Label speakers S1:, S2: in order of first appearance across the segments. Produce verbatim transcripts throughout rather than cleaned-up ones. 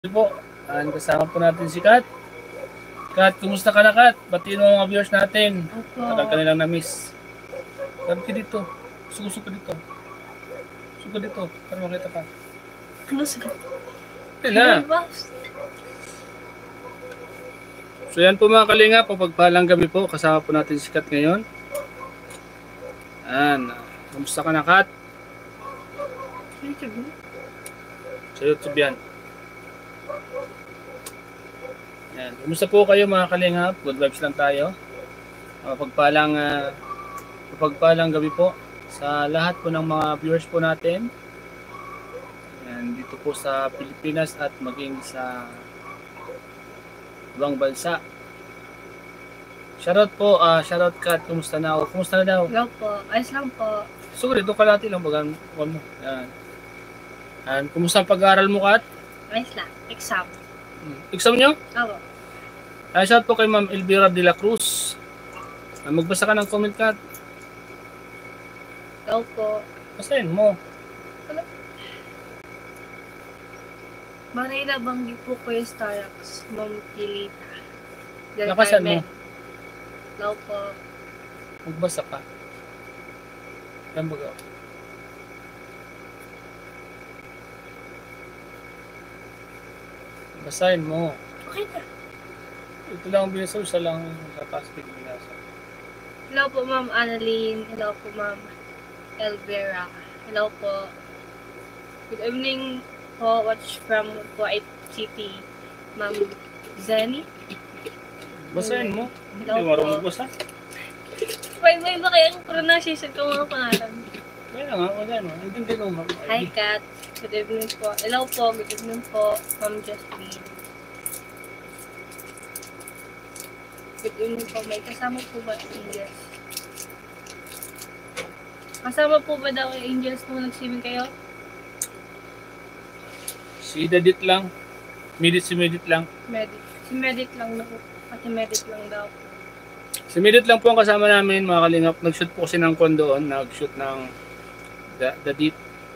S1: po. And kasama po natin si Kat. Kat, kumusta ka na, Kat? Batiin mo mga viewers natin.
S2: Opo.
S1: Tagal ka nilang na-miss. Sabi ka dito. Suso ka dito. Suso ka dito. Para makita ka.
S2: Ano sa
S1: Yan na. So yan po mga kalinga. Papagpalang gabi po. Kasama po natin si Kat ngayon. Yan. Kumusta ka na, Kat? Sa YouTube yan. Yan. Kumusta po kayo mga kalingap? Good vibes lang tayo. Mapagpalang uh, mapagpalang gabi po sa lahat po ng mga viewers po natin. Yan, dito po sa Pilipinas at maging sa ibang bansa. Shoutout po, uh, shoutout Kat, kumusta na ako? Kumusta na daw?
S2: Hello po. Ayos lang po.
S1: So, dito kalati lang bagan mo. Yan. Yan. Kumusta ang pag-aaral mo, Kat?
S2: Ayos lang. Exam.
S1: Exam nyo?
S2: Oo.
S1: Ay, shout po kay Ma'am Elvira de la Cruz. Ah, magbasa ka ng comment, Kat.
S2: Hello po.
S1: Basahin mo.
S2: Maray na banggi po ko yung Starbucks. Ma'am Pilita. Del
S1: Nakasan mo.
S2: Carmen. Hello po.
S1: Magbasa ka. Yan baga. Basahin mo.
S2: Okay na.
S1: Ito lang ang binasa, isa lang sa plastic binasa.
S2: Hello po, Ma'am Annalyn. Hello po, Ma'am Elvira. Hello po. Good evening po. Watch from Kuwait City. Ma'am Zenny.
S1: Basahin mo.
S2: Hello
S1: Hindi marunong
S2: po.
S1: magbasa.
S2: Wait, wait, ba kaya ang pronunciation ko mga pangalan?
S1: Kaya nga, wala no. Hindi din mo.
S2: Hi, Kat. Good evening po. Hello po. Good evening po. Ma'am Justine. Good evening po. May kasama po ba Angels? Kasama po ba daw ang Angels nung nag-swimming kayo?
S1: Si Dadit lang. Midit si Midit lang.
S2: Medic. Si Medic lang na po. Pati Medic lang daw.
S1: Si Midit lang po ang kasama namin, mga kalingap. Nag-shoot po kasi ng kondoon. Nag-shoot ng da Dadit.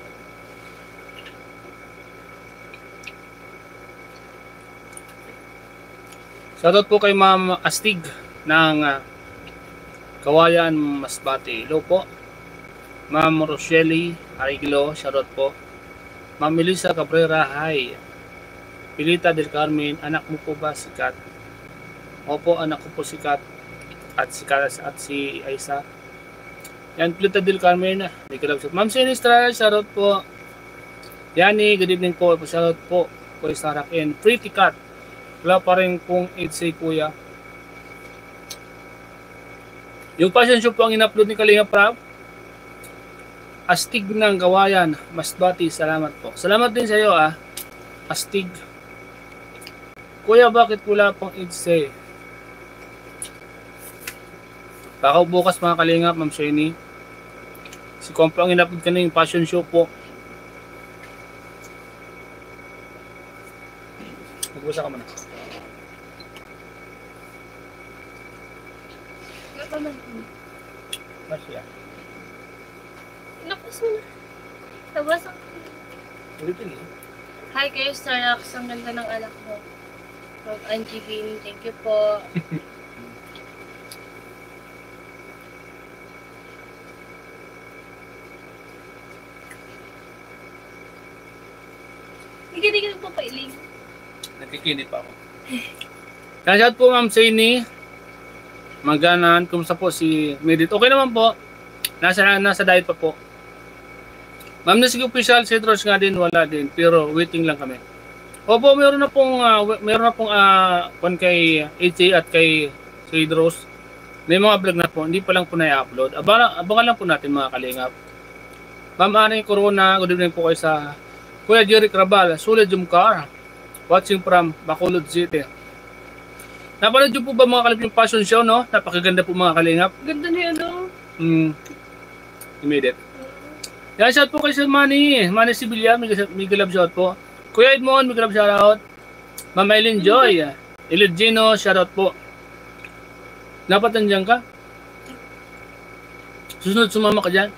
S1: Shoutout po kay Ma'am Astig ng uh, Kawayan, Masbate. Hello po. Ma'am Rochelle Ariglo, shoutout po. Ma'am Melissa Cabrera, hi. Pilita del Carmen, anak mo po ba si Kat? Opo, anak ko po si Kat at si Kat at si Aisa. Yan, Pilita del Carmen. Ma'am Sinistra, shoutout po. Yani, good evening po. Shoutout po po Sarak and Pretty Kat. Wala pa rin kung it's a kuya. Yung passion show po ang in-upload ni Kalinga Prab. Astig ng Gawayan, Masbati, salamat po. Salamat din sa iyo ah. Astig. Kuya, bakit wala pang it's a? Baka bukas mga Kalinga, Ma'am Shani. Si Kompo ang in-upload kanina yung passion show po. Magbasa ka muna.
S2: Ano pa man?
S1: Masya.
S2: Napas mo na. Nabasa ko.
S1: Ulitin eh.
S2: Hi kayo, Starbucks. Ang ganda ng anak mo. From Angie Bean. Thank you po. Higit-higit po pa iling.
S1: Nakikinit pa ako. Shout po Ma'am Sini. Maganan, kumusta po si Medit? Okay naman po. Nasa nasa diet pa po. Ma'am Nasig official, Cedros nga din wala din, pero waiting lang kami. Opo, meron na pong uh, meron na pong uh, kon kay A J at kay Cedros. May mga vlog na po, hindi pa lang po na-upload. Abangan, abangan lang po natin mga kalingap. Ma'am Ani Corona, good evening po kayo sa Kuya Jerry Crabal, Sulit Jumcar. Watching from Bacolod City. Napanood nyo po ba mga kalingap yung fashion show, no? Napakaganda po mga kalingap.
S2: Ganda niya, no?
S1: Hmm. Immediate. Yan, shout po kayo sa Manny. Manny Sibilia, may, may galab shout po. Kuya Edmond, may galab shout out. Ma'am Eileen Joy. Elid Gino, shout out po. Dapat nandiyan ka? Susunod sumama ka dyan.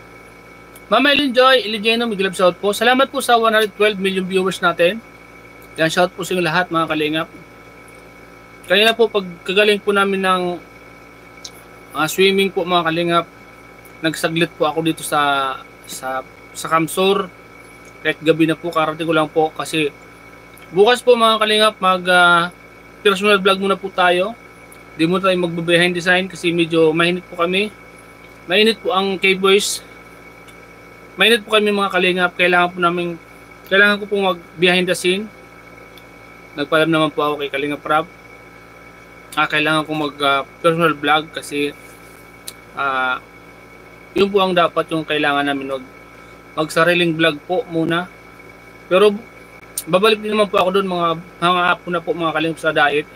S1: Ma'am Eileen Joy, Eligeno, may galab shout po. Salamat po sa one hundred twelve million viewers natin. Yan, shout po sa inyo lahat mga kalingap. Kanina po pagkagaling po namin ng uh, swimming po mga kalingap, nagsaglit po ako dito sa sa sa Kamsur. Kahit gabi na po, karating ko lang po kasi bukas po mga kalingap mag uh, personal vlog muna po tayo. Di mo tayo magbe-behind design kasi medyo mainit po kami. Mainit po ang K-Boys. Mainit po kami mga kalingap. Kailangan po namin, kailangan ko po mag behind the scene. Nagpaalam naman po ako kay Kalingap Rab. Ah, kailangan ko mag uh, personal vlog kasi uh, yun po ang dapat yung kailangan namin mag, mag sariling vlog po muna. Pero babalik din naman po ako doon mga hanga po na po mga kalingap sa diet.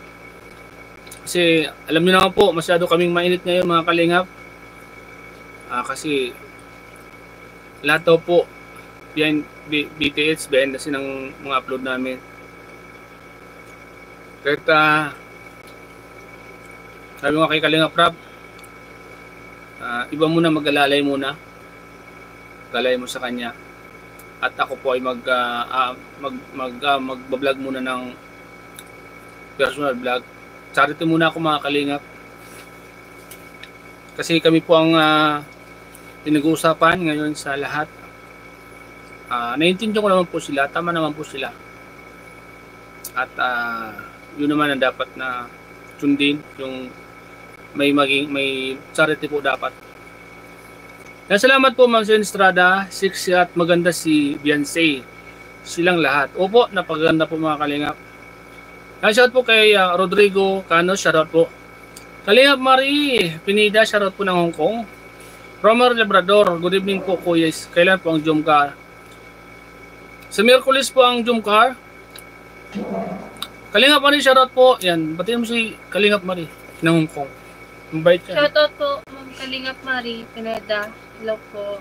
S1: Kasi alam niyo naman po, masyado kaming mainit ngayon mga kalingap. Ah, kasi lahat daw po behind B T H, behind na ng mga upload namin. Kahit uh, sabi nga kay Kalingap Rab, uh, iba muna mag-alalay muna. Galay mo sa kanya. At ako po ay mag uh, uh, mag mag uh, mag-vlog muna ng personal vlog. Charity muna ako mga kalingap. Kasi kami po ang uh, pinag-uusapan ngayon sa lahat. Uh, naiintindihan ko naman po sila, tama naman po sila. At uh, yun naman ang dapat na sundin, yung may maging may charity po dapat. Yan, salamat po Ma'am Estrada, sexy at maganda si Beyonce. Silang lahat. Opo, napaganda po mga kalingap. Shout po kay uh, Rodrigo Cano, shoutout po. Kalingap Marie Pinida, shoutout po ng Hong Kong. Romer Labrador, good evening po kuya. Kailan po ang Jumcar? Sa Miyerkules po ang Jumcar. Kalingap Marie, shoutout po. Yan, batiin mo si Kalingap Marie ng Hong Kong. Invite yan.
S2: Shoutout po Ma'am Kalingap Marie Pineda. Hello po.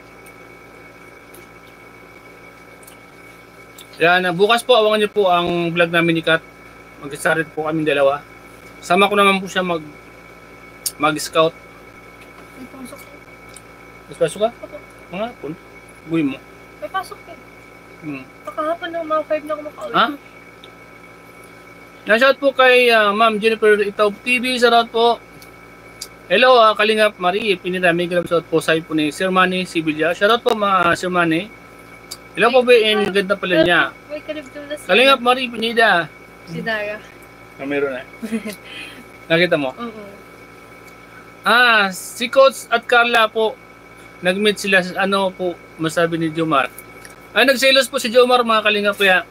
S1: Yan, bukas po abangan niyo po ang vlog namin ni Kat. Mag-start po kami dalawa. Sama ko naman po siya mag mag-scout.
S2: May pasok po.
S1: Mas pasok ka?
S2: Opo.
S1: Mga hapon. Buhay mo.
S2: May pasok po.
S1: Hmm.
S2: Pakahapon na mga five na ako makauwi.
S1: Ha? Na-shout po kay uh, Ma'am Jennifer Itaw T V. Shoutout po. Hello, uh, Kalingap Marie. Pinira, may ganap shoutout po sa po ni Sir Manny Sibilya. Shoutout po mga Sir Manny. Hello po ba? And ganda pala niya.
S2: May karib doon na
S1: Kalingap Marie Pinida.
S2: si Dara.
S1: Ah, meron na. Nakita mo?
S2: Oo.
S1: Ah, si Coach at Carla po. Nag-meet sila, ano po, masabi ni Jomar. Ay, nagselos po si Jomar, mga Kalingap kaya.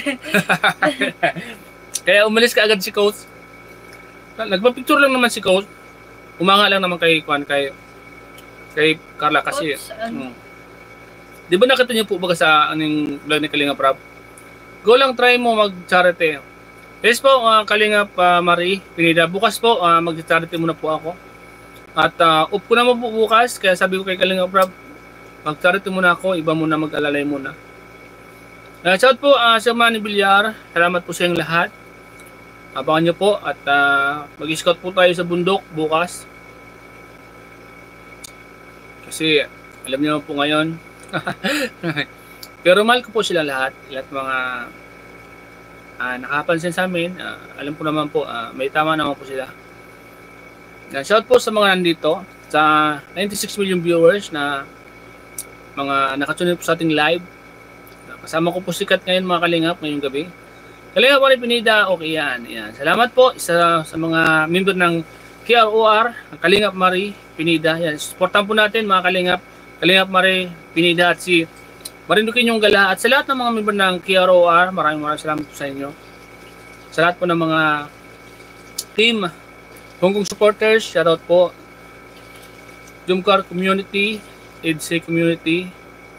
S1: Kaya umalis ka agad si Coach. Nagpa-picture lang naman si Coach. Umanga lang naman kay Kwan, kay kay Carla kasi.
S2: Coach, ano?
S1: Hmm. Di ba nakita niyo po baga sa anong vlog ni Kalingap Rab? Go lang, try mo mag-charity. Yes po, uh, Kalingap uh, Marie Pinida. Bukas po, uh, mag-charity muna po ako. At uh, up ko naman po bukas, kaya sabi ko kay Kalingap Rab, mag-charity muna ako, iba muna mag-alalay muna. Uh, shout po uh, sa Manny Bilyar, salamat po sa inyong lahat. Abangan nyo po at uh, mag-scout po tayo sa bundok bukas. Kasi alam niyo po ngayon. Pero mahal ko po sila lahat. Lahat mga uh, nakapansin sa amin. Uh, alam ko naman po, uh, may tama naman po sila. Uh, shout po sa mga nandito. Sa ninety-six million viewers na mga nakatune po sa ating live. Uh, kasama ko po sikat ngayon mga Kalingap ngayong gabi. Kalingap Marie Pinida, okay yan, yan. Salamat po sa, sa mga member ng K R O R, Kalingap Marie Pinida. Yan. Supportan po natin mga Kalingap, Kalingap Marie Pinida at si Marindukin yung Gala. At sa lahat ng mga member ng K R O R, maraming maraming salamat po sa inyo. Sa lahat po ng mga team, Hong Kong supporters, shoutout po. Jumcar community, E D C community,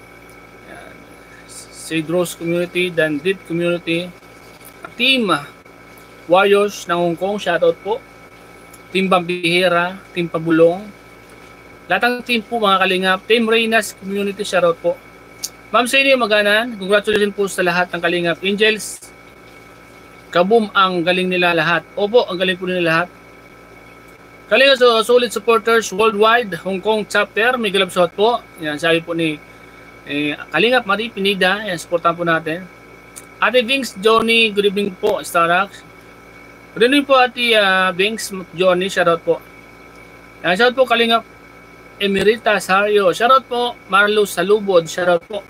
S1: Cedros community, Dandit community, Team Warriors ng Hong Kong, shoutout po. Team Bambihira, Team Pabulong. Lahat ng team po mga Kalingap. Team Reynas Community, shoutout po. Ma'am Sini Maganan, congratulations po sa lahat ng Kalingap Angels. Kaboom, ang galing nila lahat. Opo, ang galing po nila lahat. Kalingap so, solid supporters worldwide, Hong Kong chapter, may galap shot po. Yan, sabi po ni eh, Kalingap Marie Pinida, yan, supportan po natin. Ate Vince, Johnny, good evening po, Starax. Good evening po, Ate uh, Vince, Johnny, shoutout po. Yan, shoutout po, Kalingap Emerita Sario, shoutout po, Marlo Salubod, shoutout po.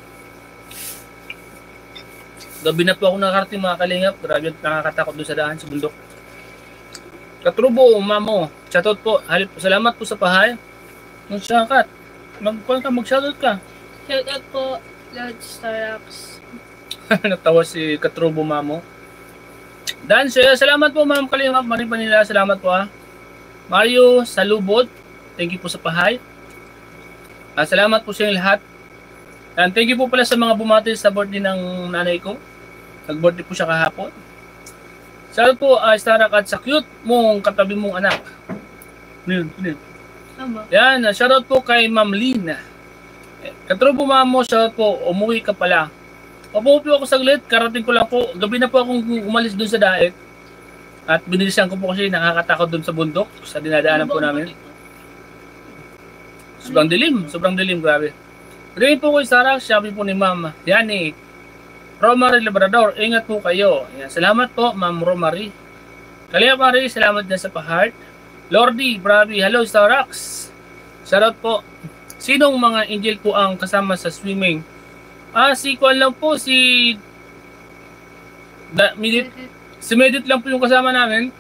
S1: Gabi na po ako nakarating mga Kalingap, grabe nakakatakot doon sa daan, sa bundok. Katrubo, Mamo, shoutout po, halip, salamat po sa pahay. Magsakat, mag-call ka, mag-shoutout ka.
S2: Shoutout po, Lord Starax.
S1: Natawa si Katrubo, Mamo. Dan, salamat po Ma'am Kalingap, Marie Panila, salamat po ha. Mario Salubod, thank you po sa pahay. Uh, salamat po sa inyong lahat. And thank you po pala sa mga bumati sa birthday ng nanay ko. Nag-birthday po siya kahapon. Salamat po, uh, Starak, at sa cute mong katabi mong anak. Yun, yun.
S2: Tama.
S1: Yan, uh, shoutout po kay Ma'am Lynn. Katrubo Mamo, shoutout po, umuwi ka pala. Papupo ako saglit, karating ko lang po. Gabi na po akong umalis doon sa daet. At binilisan ko po kasi nakakatakot doon sa bundok, sa dinadaanan po namin. Sobrang dilim, sobrang dilim, grabe. Rin po ko Sarah, sabi po ni Ma'am Yani Romary Labrador, ingat po kayo. Yan, salamat po Ma'am Romary. Kalia Mari, salamat din sa pa-heart. Lordy, bravi, hello Starax. Shoutout po. Sinong mga angel po ang kasama sa swimming? Ah, si Kwan lang po, si da, Medit, si Medit lang po yung kasama namin.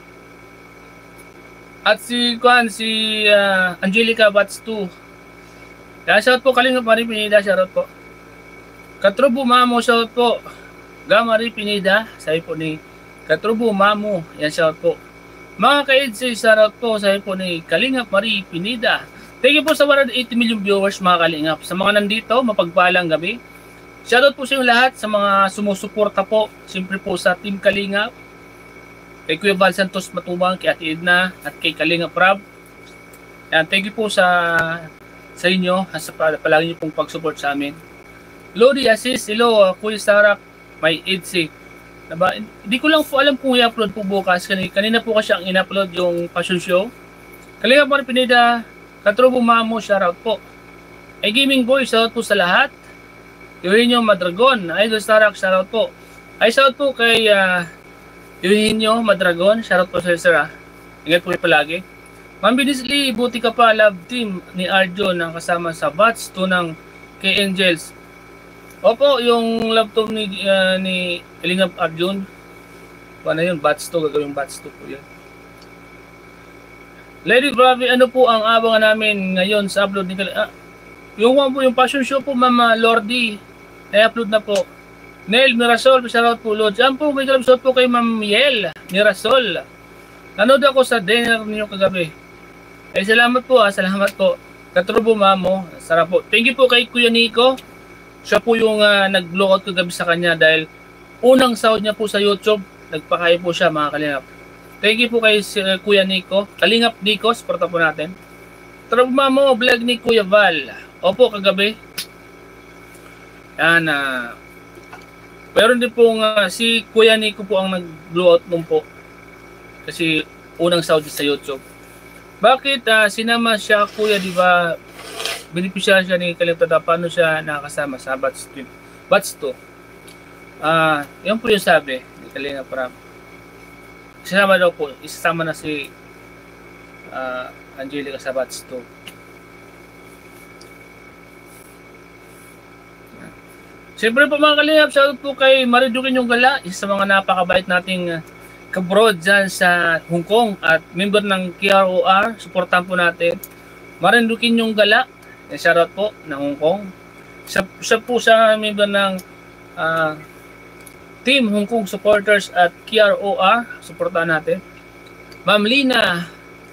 S1: At si Kwan, si uh, Angelica Bats two. Kaya shout po, Kalingap Marie Pineda, shout po. Katrubo Mamo, shout po. Gamari Pineda, sabi po ni Katrubo Mamo, yan shout po. Mga ka-Edsi, shout po, sabi po ni Kalingap Marie Pineda. Thank you po sa one hundred eighty million viewers mga Kalingap. Sa mga nandito, mapagpalang gabi. Shoutout po sa inyo lahat sa mga sumusuporta po. Siyempre po sa Team Kalingap. Kay Kuya Val Santos Matubang, kay Ate Edna, at kay Kalingap Rab. Yan, thank you po sa sa inyo, sa palagi niyo pong pag-support sa amin. Lodi Assist, hello, uh, Kuya Starak, may Edsi. Diba? Hindi ko lang po alam kung i-upload po bukas. Kanina, kanina po kasi ang in-upload yung Passion Show. Kalingap Marie Pineda, Katrubo Mamo, shoutout po. Ay Gaming Boy, shoutout po sa lahat. Eugenio Madragon, Idol Starak, shoutout po. Ay shoutout po kay uh, Eugenio Madragon, shoutout po sa sir ah. Ingat po kayo palagi. Ma'am Binisli, buti ka pa, love team ni Arjo na kasama sa Bats two ng K-Angels. Opo, yung love team ni, uh, ni Kalingap Arjun. Ano yun, Bats two, gagawin Bats two po yun. Lady Bravi, ano po ang abangan namin ngayon sa upload ni Kalingap? Ah, yung po, yung Passion Show po, Mama Lordy, na-upload na po. Neil Mirasol, shoutout po, Lord. Diyan po, may kalabsot po kay Ma'am Miel Mirasol. Nanood ako sa dinner niyo kagabi. Eh, salamat po, ah, salamat po. Katrubo Mamo, sarap po. Thank you po kay Kuya Nico. Siya po yung uh, nag-blowout kagabi sa kanya dahil unang sahod niya po sa YouTube, nagpakain po siya mga Kalingap. Thank you po kay uh, Kuya Nico. Kalingap Nico, supporta po natin. Katrubo Mamo, vlog ni Kuya Val. Opo, kagabi. Yan, uh, meron din pong uh, si Kuya Nico po ang nag-blowout nung po. Kasi unang sahod sa YouTube. Bakit uh, sinama siya Kuya, di ba? Beneficial siya ni Kalingap Tata. Paano siya nakasama sa Bats two? Bats two. Ah, uh, yan po yung sabi ni Kalingap Rab. Isasama daw po. Isasama na si uh, Angelica sa Bats two. Siyempre po mga Kalingap, shoutout po kay Maridukin yung Gala, isa sa mga napakabait nating uh, kabrod dyan sa Hong Kong at member ng K R O R, supportan po natin. Maridukin yung Gala, shoutout po ng Hong Kong. Siya, siya po sa member ng uh, Team Hong Kong Supporters at K R O R, supportan natin. Ma'am Lina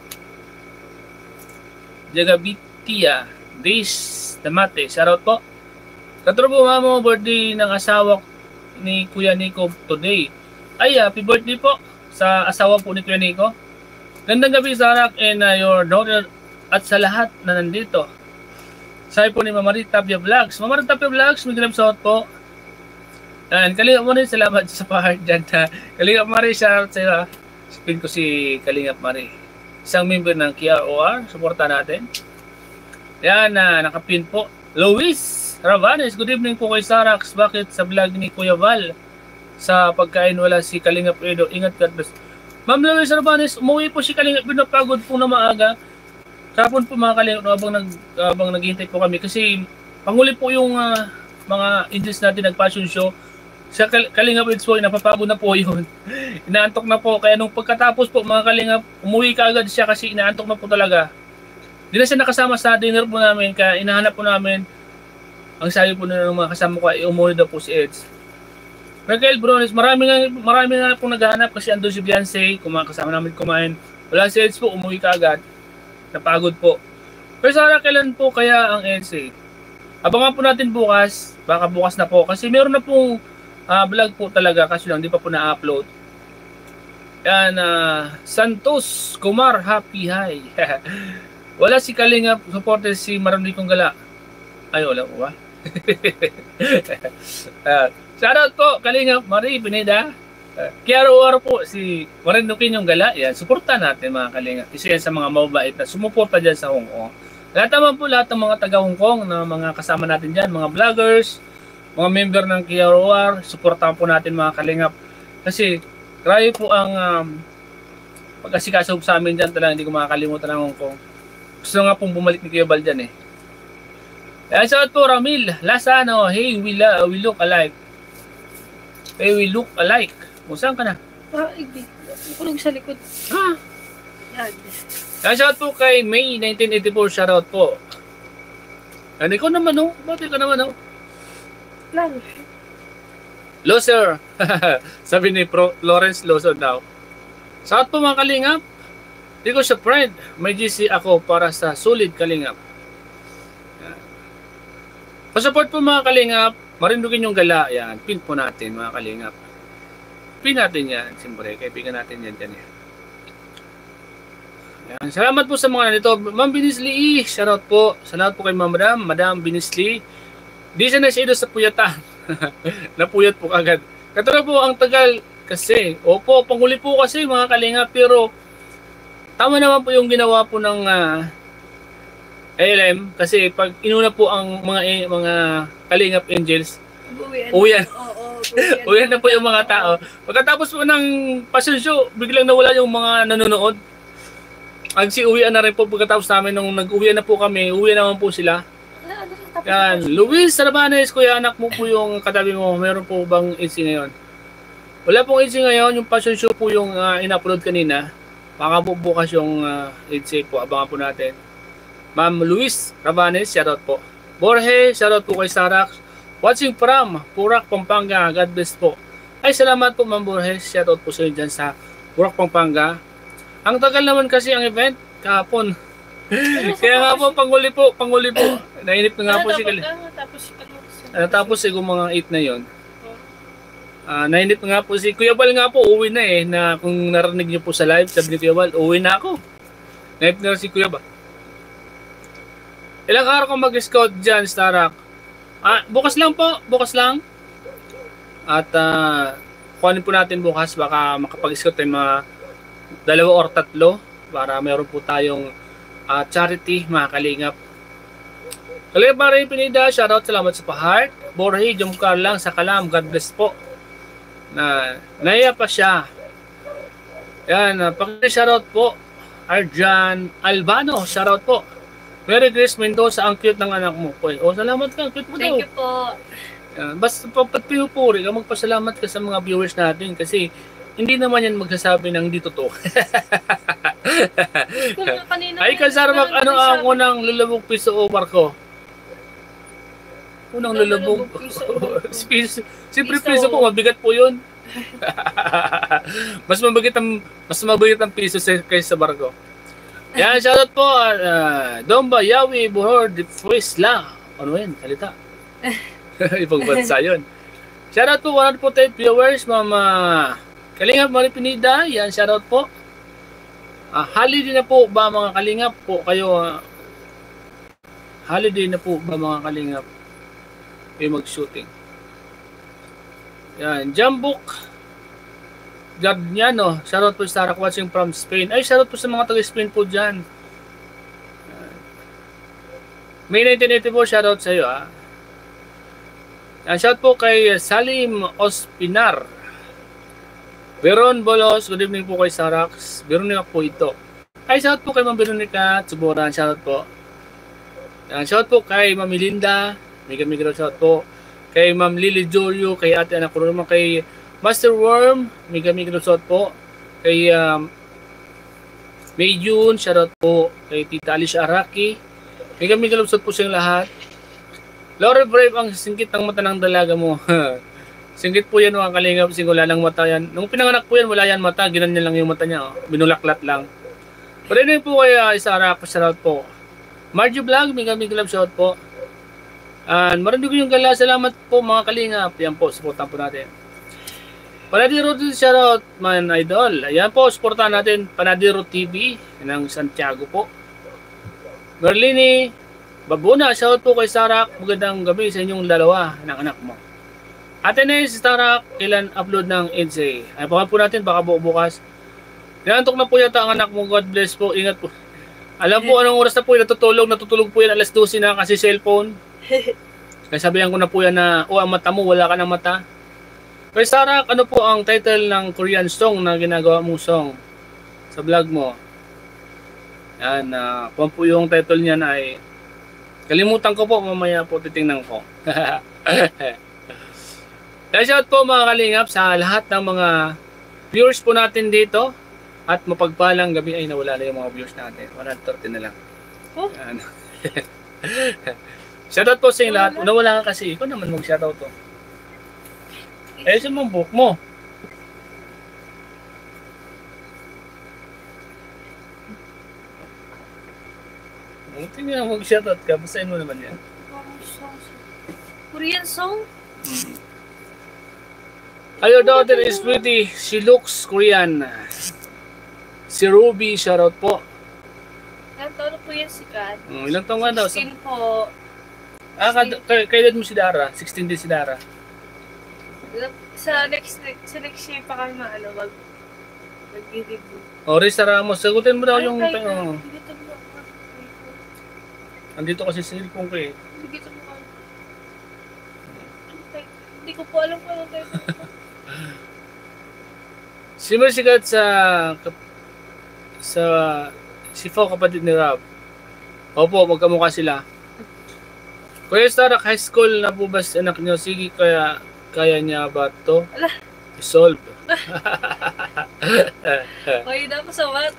S1: Jagabitia Days Damate, shoutout po. Katrubo Mamo, birthday ng asawa ni Kuya Nico today. Ay, happy birthday po sa asawa po ni Kuya Nico. Gandang gabi, Sarak, and uh, your daughter at sa lahat na nandito. Sabi po ni Mamari Tapia Vlogs. Mamari Tapia Vlogs, may grab shot po. And Kalingap Mari, salamat sa pa-heart dyan. Kalingap Mari, shoutout sa iyo. Spin ko si Kalingap Mari. Isang member ng K R O R, suporta natin. Yan, uh, nakapin po. Luis Ravanes, good evening po kay Sarax. Bakit sa vlog ni Kuya Val? sa pagkain wala si Kalingap Edo. Ingat, God bless. Ma'am Lois Rabanes, umuwi po si Kalingap Edo, napagod po na maaga. Kapon po mga Kalingap, habang, nag, habang naghihintay po kami. Kasi panguli po yung uh, mga angels natin nag-passion show. Sa Kal Kalingap Edo po, napapagod na po yun. Inaantok na po. Kaya nung pagkatapos po mga Kalingap, umuwi ka agad siya kasi inaantok na po talaga. Di na siya nakasama sa dinner po namin. Kaya inahanap po namin. Ang sabi po na ng mga kasama ko ay umuwi daw po si Eds. Michael Brones, marami nga, marami nga pong naghahanap kasi andun si Beyonce, kumakasama namin kumain. Wala si Eds po, umuwi ka agad. Napagod po. Pero Sarah, kailan po kaya ang Eds eh? Abangan po natin bukas, baka bukas na po. Kasi meron na pong uh, vlog po talaga, kasi lang di pa po na-upload. Yan, uh, Santos Kumar, happy hi. Wala si Kalingap, supporter si Marandikong Gala. Ay, wala po ba? uh, Shoutout po, Kalingap Marie Pineda. Uh, Kiaro Oro po, si Marindukin yung Gala. Yan, suporta natin mga Kalingap. Isa yan sa mga mabait na sumuporta dyan sa Hong Kong. Lahat naman po, lahat ng mga taga Hong Kong na mga kasama natin dyan, mga vloggers, mga member ng Kiaro Oro, suportahan po natin mga Kalingap. Kasi, grabe po ang um, pag-asikaso sa amin dyan talaga, hindi ko makakalimutan ng Hong Kong. Gusto nga pong bumalik ni Kuya Bal dyan eh. Kaya shoutout po, Ramil Lasano, hey, we, la, we look alike. Hey, we look alike. O, saan ka na?
S2: Ah, hindi. Kulog sa likod.
S1: Ha?
S2: Yan.
S1: Kaya shoutout po kay May nineteen eighty-four, shoutout po. Ano, ikaw naman oh. Bakit ka naman oh?
S2: Lang.
S1: Loser. Sabi ni Pro Lawrence Loser daw. Shoutout po mga Kalingap. Di ko siya friend. May G C ako para sa solid Kalingap. Pasupport po mga Kalingap, Marindukin yung Gala, yan, pin po natin mga Kalingap. Pin natin yan, siyempre, kaibigan natin yan dyan yan. Yan. Salamat po sa mga nandito. Ma'am Binisli, shoutout po. Salamat po kay Ma'am Madam, Madam Binisli. Di siya na siya sa puyatan. Napuyat po agad. Katulad po ang tagal kasi, opo, panguli po kasi mga Kalingap, pero tama naman po yung ginawa po ng uh, A L M kasi pag inuna po ang mga eh, mga Kalingap Angels, uwian.
S2: Oo,
S1: uwian na po yung mga tao. Pagkatapos po ng passion show, biglang nawala yung mga nanonood. Agsi-uwian na rin po pagkatapos namin nung nag-uwian na po kami, uwi naman po sila. Yan, Luis Sarabanes, kuya anak mo po yung katabi mo, meron po bang A C ngayon? Wala pong A C ngayon, yung passion show po yung uh, in-upload kanina. Baka po bukas yung uh, A C po, abangan po natin. Ma'am Luis Rabanes, shoutout po. Borge, shoutout po kay Sarax. Watching from Purak, Pampanga, God bless po. Ay, salamat po Ma'am Borge, shoutout po sa inyo dyan sa Purak, Pampanga. Ang tagal naman kasi ang event, kahapon. Kaya nga po, panguli po, panguli po. Nainip na nga po si Kali. Uh, tapos siguro mga eight na yon. Uh, nainip na nga po si Kuya Bal nga po, uwi na eh. Na kung narinig niyo po sa live, sabi ni Kuya Bal, uwi na ako. Nainip na si Kuya Bal. Ilang araw ko mag-scout dyan, Starak? Ah, bukas lang po, bukas lang. At uh, kuhanin po natin bukas, baka makapag-scout tayo mga dalawa or tatlo para meron po tayong uh, charity, mga Kalingap. Kalingap Marie Pineda, shoutout, salamat sa pa-heart. Borhe, Jumkar lang sa Kalam, God bless po. Na, naiya pa siya. Yan, uh, paki-shoutout po. Arjan Albano, shoutout po. Mary Grace Mendoza, ang cute ng anak mo po. O, salamat ka, cute mo daw.
S2: Thank you po.
S1: Yan, basta papat pinupuri ka, magpasalamat ka sa mga viewers natin kasi hindi naman yan magsasabi ng di totoo. Ay, Kasarmak, ano ang unang lulubog piso o barko? Unang lulubog piso. Siyempre piso po, mabigat po yun. Mas mabigat ang, mas mabigat ang piso kaysa sa barko. Yan, shoutout po, uh, Domba, Yawi, Buhor, Fuisla. Ano yun? Salita. Ibang bansa yun. Shoutout po, one hundred forty-eight viewers, Mama Kalingap Marie Pineda. Yan, shoutout po. Uh, holiday na po ba mga Kalingap po kayo? Uh, holiday na po ba mga Kalingap kayo mag-shooting? Yan, Jambuk Gardniano, shoutout po sa Starak watching from Spain. Ay, shoutout po sa mga taga-Spain po dyan. May nineteen eighty-four, shoutout sa iyo ah. Yan, shoutout po kay Salim Ospinar. Veron Bolos, good evening po kay Sarax. Veronica po ito. Ay, shout po kay Ma'am Veronica Tsuboran, shout po. Yan, shout po kay Ma'am Melinda, mega mega shout po. Kay Ma'am Lily Jorio, kay Ate Anak ko naman, kay Master Worm, mega mega shout po. Kay um, May June, shout out po. Kay Tita Alicia Araki, mega mega shout po sa inyong lahat. Laura Brave, ang singkit ng mata ng dalaga mo. Singkit po yan mga kalingap, singula ng mata yan. Nung pinanganak po yan, wala yan mata, ginanyan lang yung mata niya. Oh. Binulaklat lang. Pero yun po kaya Isara, pa-shoutout po. Margie Vlog, mega mega love shout po. And marami ko yung gala, salamat po mga kalingap. Yan po, supportan po natin. Panadiro shoutout, man idol. Ayan po, supportan natin Panadiro T V ng Santiago po. Merlini Babuna, shout po kay Sarak. Magandang gabi sa inyong dalawa ng anak mo. Ate Nes, Sarak, kailan upload ng E D S A? Ay, pakan po natin, baka bukas. Nantok na po yata ang anak mo. God bless po. Ingat po. Alam po anong oras na po yan natutulog. Natutulog po yan alas dose na kasi cellphone. Kaya sabihan ko na po yan na, oh, ang mata mo, wala ka ng mata. Pero Sarak, ano po ang title ng Korean song na ginagawa mong song sa vlog mo? Yan, uh, kung po yung title niyan ay, kalimutan ko po, mamaya po titingnan ko. Kaya shout po mga kalingap sa lahat ng mga viewers po natin dito. At mapagpalang gabi ay nawala na yung mga viewers natin. one thirty na lang.
S2: Oh?
S1: Shoutout po sa inyo lahat. Nawala ka kasi. Ikaw naman mag-shoutout to. Ayusin mo ang book mo. Buti nga mag-shoutout ka. Basahin mo naman yan.
S2: Korean song?
S1: Hmm. Your daughter is pretty. She looks Korean. Si Ruby, shoutout po.
S2: Ilang taon po yan si Kat?
S1: Um, ilang taon nga daw?
S2: sixteen po.
S1: Ah, kay kailan mo si Dara? sixteen din si Dara.
S2: Sa next sa next year pa kami maano mag mag-review.
S1: O, Risa Ramos, sagutin mo daw yung...
S2: Ay,
S1: Uh,
S2: dito mo ako.
S1: andito kasi sa cellphone ko eh.
S2: Dito mo ako. Hindi ko po alam kung ano tayo.
S1: Simersikat sa sa si Fo, kapatid ni Rob. Opo, magkamukha sila. Kuya Starak, high school na po ba si anak niyo? Sige, kaya kaya niya ba ito? I-solve.
S2: Okay na po sa mat.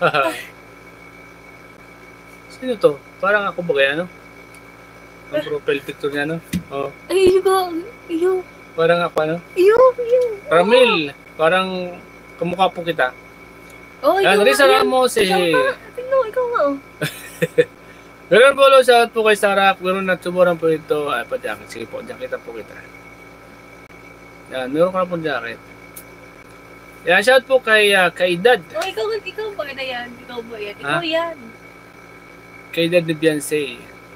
S1: Sino to? Parang ako ba kaya, no? Ang profile picture niya, no? Oh.
S2: Ay, ko. Iyo.
S1: Parang ako, ano?
S2: Iyo, iyo.
S1: Ramil. Parang kamukha po kita.
S2: Oh, ikaw
S1: Yan, Risa Ramos eh.
S2: Tingnan, ikaw nga oh.
S1: Meron po, shout po kay Sarah. Meron na tumuran po ito. Ay, pa jacket. Sige po, jacket po kita. Yan, meron ka na po jacket. Yan, shout po kay uh, Kaidad.
S2: Oh, ikaw, ikaw ba na yan? Ikaw ba yan? Ikaw
S1: Ha?
S2: yan.
S1: Kaidad ni Beyonce.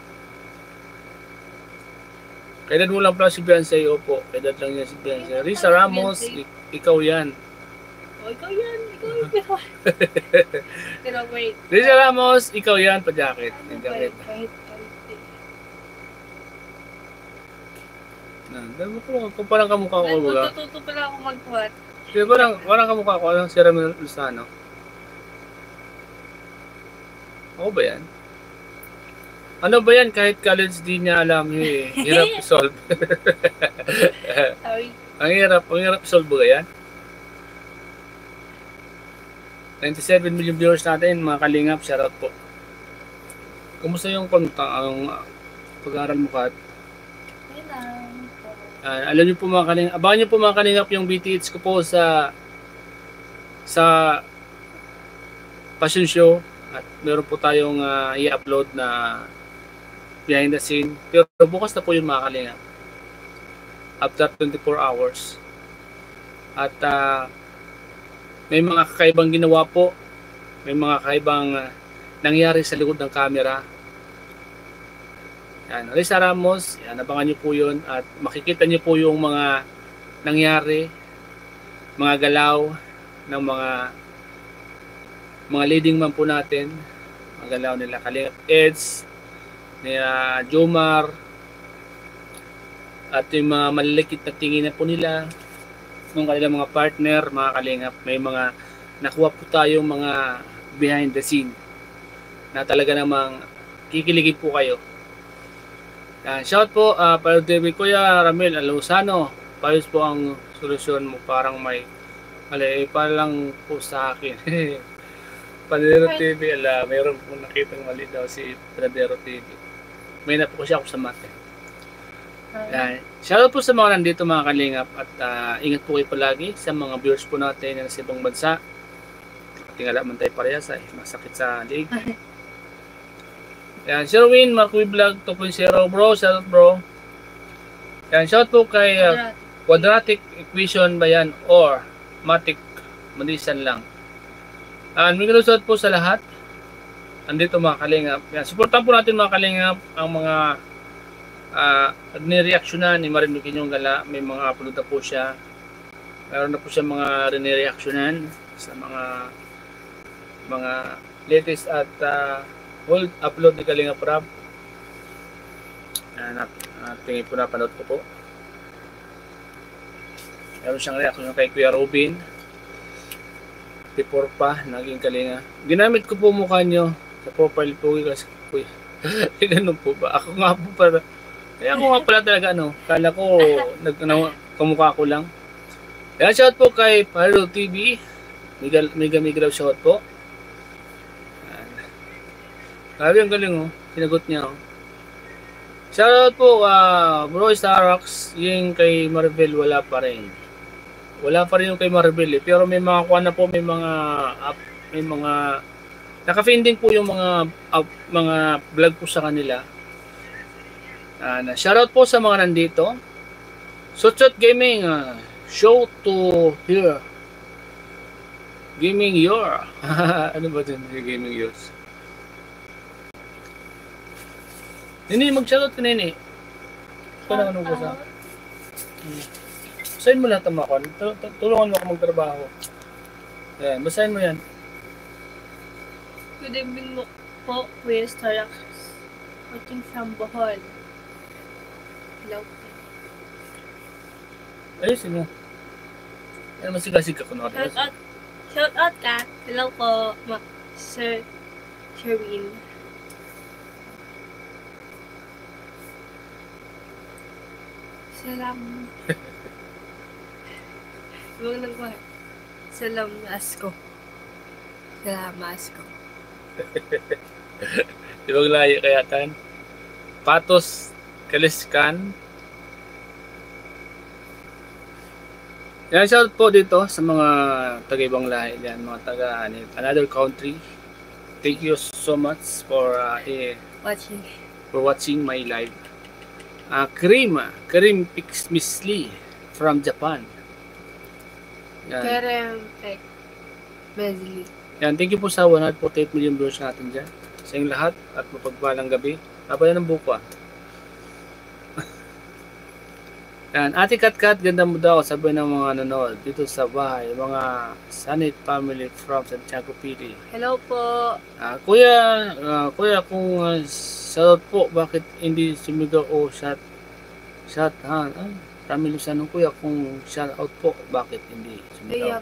S1: Kaidad mo lang pala si Beyonce. Opo, Kaidad lang niya si Beyonce. Risa Ramos, ikaw yan.
S2: Oh, ikaw yan. Ikaw yan. Pero wait.
S1: Risa Ramos, ikaw yan, pa-jacket. Yung jacket.
S2: Kahit, kahit,
S1: Dami ko, kung parang kamukha ko ba?
S2: Natututo pala ako mag-what.
S1: Kasi parang, parang kamukha ko, ano, si Ramil Luzano. Ako ba yan? Ano ba yan? Kahit college di niya alam eh. Hirap i-solve.
S2: Sorry.
S1: Ang hirap, ang hirap i-solve ba yan? ninety-seven million viewers natin, mga kalingap, shoutout po. Kumusta yung konta, ang pag-aaral mo, Kat?
S2: Ayun lang.
S1: Uh, alam niyo po mga kalingap, abangan niyo po mga kalingap yung B T H ko po sa sa fashion show at meron po tayong uh, i-upload na behind the scene. Pero bukas na po yun mga kalingap. After twenty-four hours. At uh, may mga kakaibang ginawa po. May mga kakaibang uh, nangyari sa likod ng camera. Yan, Risa Ramos, yan, abangan niyo po yun at makikita niyo po yung mga nangyari, mga galaw ng mga mga leading man po natin, mga galaw nila Kalingap Eds, nila Jomar, at yung mga malilikit na tingin na po nila, ng kanilang mga partner, mga kalingap. May mga nakuha po tayong mga behind the scene na talaga namang kikiligin po kayo. Yan, shout po, uh, para T V Kuya Ramil Alosano. Payos po ang solusyon mo, parang may mali, eh, lang po sa akin. Panadero T V, ala, mayroon po nakitang mali daw si Panadero T V. May na po siya ako sa mate. Yan. Shoutout po sa mga nandito mga kalingap at uh, ingat po kayo palagi sa mga viewers po natin na sa ibang bansa. Tingala man tayo parehas ay masakit sa leg. Yan, Sherwin, Marcoy Vlog two point oh bro, shoutout bro. Yan, shoutout po kay uh, quadratic equation ba yan or matic manisan lang. And may shoutout po sa lahat. Andito mga kalingap. Yan, supportan po natin mga kalingap ang mga uh, nireaksyonan ni Marino Kinyong Gala. May mga upload na po siya. Meron na po siya mga nireaksyonan sa mga mga latest at uh, old upload ni Kalingap Rab. Yan, at uh, tingin po na panood ko po. Meron siyang reaction kay Kuya Robin. Before pa, naging Kalinga. Ginamit ko po mukha nyo sa profile po kasi kuya. Eh, ganun po ba? Ako nga po para. Kaya ako nga pala talaga ano. Kala ko nag, ano, kamukha ko lang. Yan, shout po kay Paro T V. Mega Mega Mega shout po. Grabe ang galing oh. Sinagot niya oh. Shoutout po uh, bro Starrox. Yung kay Marvel wala pa rin. Wala pa rin yung kay Marvel eh. Pero may mga kuha na po. May mga up, may mga naka-finding po yung mga up, mga vlog po sa kanila. Uh, na shoutout po sa mga nandito. Sutsot Gaming uh, show to here. Gaming your. Ano ba din Gaming yours? Nini, mag-shoutout ka nini. Ito na ano ko sa... Basahin mo lahat ang makon. Tulungan mo ako magtrabaho. Ayan, basahin mo yan.
S2: Good evening po, Kuya Starrox. Watching from Bohol. Hello.
S1: Ayusin mo. Ayan, masigasig ka kunwari.
S2: Shout out. Shout out ka. Hello po, Ma Sir Sherwin. Salam. Huwag lang ko. Salam asko. Salam asko.
S1: Ibang lahi kaya tan. Patos Kaliskan. Yan, shout po dito sa mga taga-ibang lahi diyan, mga taga another country. Thank you so much for uh, eh,
S2: Watching.
S1: for watching my live. Uh, Karim, Karim Pixmisli from Japan. Yan.
S2: Kerem Pek. Mesli.
S1: Yan, thank you po sa one hundred forty-eight million viewers natin dyan. Sa inyong lahat at mapagpalang gabi. Haba na ng buko ah. Yan, Ate Katkat, ganda mo daw, sabi ng mga nanonood dito sa bahay, mga Sanit family from Santiago Pili.
S2: Hello po.
S1: Uh, kuya, uh, kuya kung uh, shoutout po, bakit hindi sumigaw o shout shout ha? Ah, Ramil Luzano kuya, kung shout out po, bakit hindi sumigaw?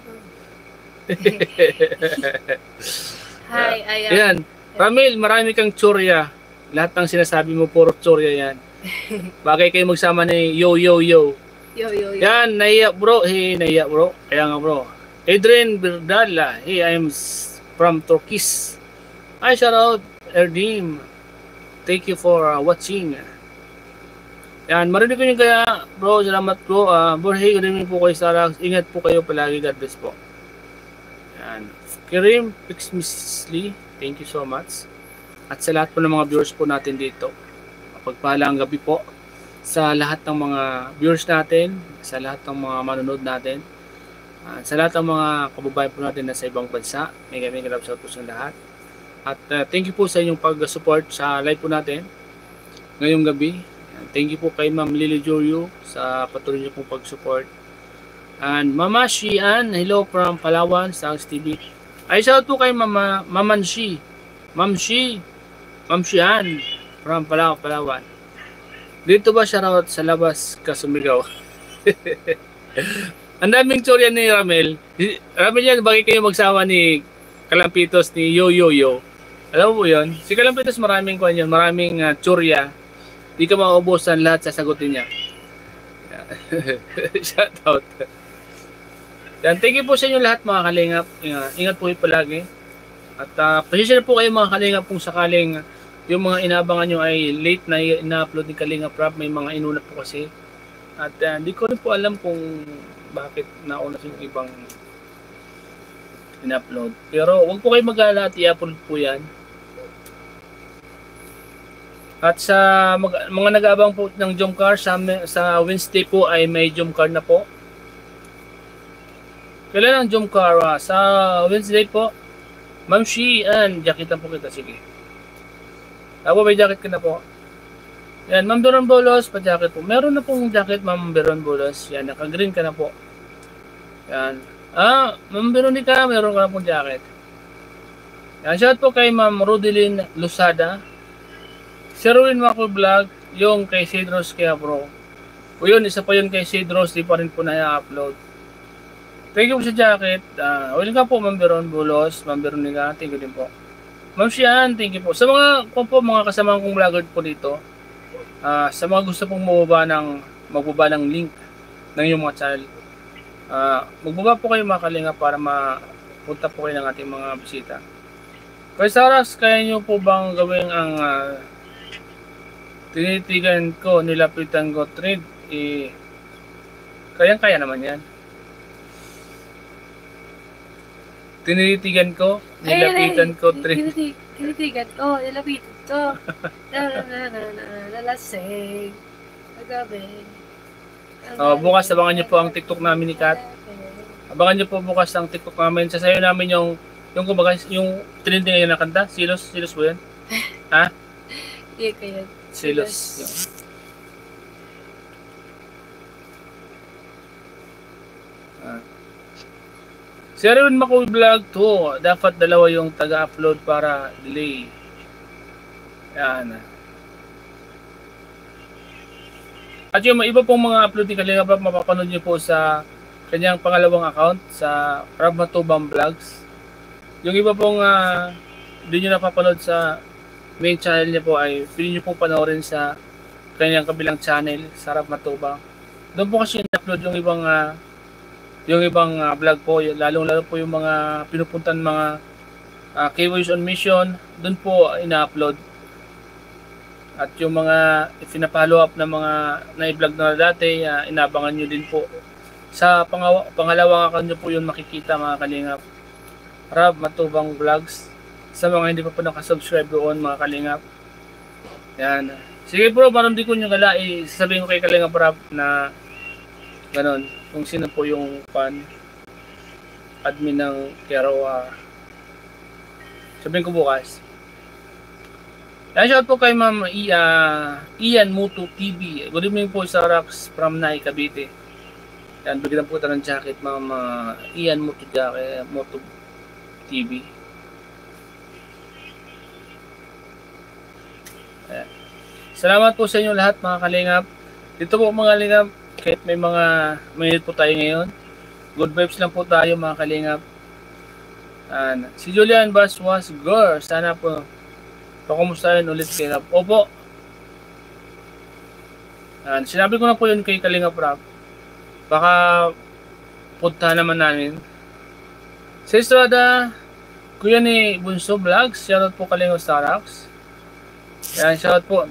S2: Hi, ayan.
S1: Yan, Ramil, marami kang tsorya. Lahat ng sinasabi mo, puro tsorya yan. Bagay kayo magsama ni yo yo yo.
S2: Yo yo yo.
S1: Yan, naiyak bro. Hey, naiyak bro. Kaya nga bro. Adrian Birdala. Hey, I'm from Turkish. Hi, shout out Erdim. Thank you for uh, watching. Yan, marinig ko yung kaya bro. Salamat bro. Uh, bro, hey, good evening po kayo sa ingat po kayo palagi. God bless po. Yan. Karim Pixmisli. Thank you so much. At sa lahat po ng mga viewers po natin dito. Pagpalang gabi po sa lahat ng mga viewers natin, sa lahat ng mga manonood natin, uh, sa lahat ng mga kababayan po natin na sa ibang bansa. May kami love shout po sa lahat. At uh, thank you po sa inyong pag-support sa live po natin ngayong gabi. And thank you po kay Ma'am Lily Jorio sa patuloy niyo pong pag-support. And Mama Shian, hello from Palawan, Sangs T V. Ay shout po kay Mama Maman Shi. Ma'am Shi, Ma'am Shian from Palawan, Palawan. Dito ba shoutout sa labas ka sumigaw? Ang daming tsorya ni Ramel. Ramel yan, bakit kayo magsama ni Kalampitos ni Yo Yo Yo? Alam mo po yun? Si Kalampitos maraming kwan yun, maraming uh, tsorya. Di ka mauubusan, lahat sasagutin niya. Shout out. Yan, thank you po sa inyo lahat mga kalingap. Ingat, ingat po kayo palagi. At uh, pasensya na po kayo mga kalingap kung sakaling yung mga inabangan nyo ay late na ina-upload ni Kalingap Rap. May mga inuna po kasi. At hindi uh, ko rin po alam kung bakit nauna yung ibang in-upload. Pero wag po kayo mag-alala at i-upload po yan. At sa mga, mga nag-aabang po ng jump car, sa, sa Wednesday po ay may jump car na po. Kailan ang jump car? Ah? Sa Wednesday po, Ma'am Shian, jacketan po kita, sige. Ako may jacket ka na po. Yan, Ma'am Beron Bolos, pa-jacket po. Meron na pong jacket, Ma'am Beron Bolos. Yan, naka-green ka na po. Yan. Ah, Ma'am Veronica, meron ka na pong jacket. Yan, shout po kay Ma'am Rudelyn Lusada. Si Erwin Mako Vlog, yung kay Cedros kaya bro. O yun, isa pa yun kay Cedros, di pa rin po na-upload. Thank you po sa jacket. Uh, welcome po, Ma'am Beron Bolos, Ma'am Veronica, thank you din po. Ma'am Shian, thank you po. Sa mga, po, po, mga kasama kong vlogger po dito, uh, sa mga gusto pong magbaba ng, magbaba ng link ng yung mga channel, uh, magbaba po kayo mga kalinga para mapunta po kayo ng ating mga bisita. Kaya Saras, kaya nyo po bang gawin ang uh, tinitigan ko, nilapitan ko trade? Eh, kayang-kaya naman yan. Tinitigan ko, nilapitan ko, trade.
S2: Tinitigan ko, nilapitan ko. Lalasing. Magabi.
S1: Oh, bukas abangan niyo po ang TikTok namin ni Kat. Abangan niyo po bukas ang TikTok namin. Sasayo namin yung yung kumbaga yung trending ngayon na kanta. Silos, Silos po yan. Ha?
S2: Hindi ko yan.
S1: Silos. Yung. Ah. Si Erwin Mako Vlog to, dapat dalawa yung taga-upload para delay. Yan. At yung iba pong mga upload ni Kalingap Rap, mapapanood nyo po sa kanyang pangalawang account sa Rab Matubang Vlogs. Yung iba pong uh, hindi nyo napapanood sa main channel niya po ay pwede nyo po panoorin sa kanyang kabilang channel sa Rab Matubang. Doon po kasi in-upload yung ibang uh, yung ibang uh, vlog po, lalong lalo po yung mga pinupuntan mga uh, K-Boys on Mission, doon po ina-upload. At yung mga ipinapollow up na mga na-vlog na dati, uh, inabangan nyo din po. Sa pangaw pangalawang account nyo po yun makikita mga kalingap. Rab Matubang Vlogs. Sa mga hindi pa po nakasubscribe doon mga kalingap. Yan. Sige bro, parang di ko nyo gala, isasabihin ko kay Kalingap Rab na ganon. Kung sino po yung fan admin ng Kerawa. Sabihin ko bukas. Yan, shout po kay Ma'am uh, Ian Mutu T V. Good evening po sa Rax from Nai, Cavite. Yan, bigyan po tayo ng jacket Ma'am uh, Ian Mutu jacket, Mutu T V. Yan. Salamat po sa inyo lahat mga kalingap. Dito po mga kalingap, kahit may mga minute po tayo ngayon, good vibes lang po tayo mga kalingap. And, si Julian Bass was girl. Sana po pakumustahin ulit kay Rap. Opo. And, sinabi ko na po yun kay Kalingap Rap. Baka punta naman namin. Sa Estrada, kuya ni Bunso Vlogs. Shoutout po Kalingap Starax. Yan, shoutout po.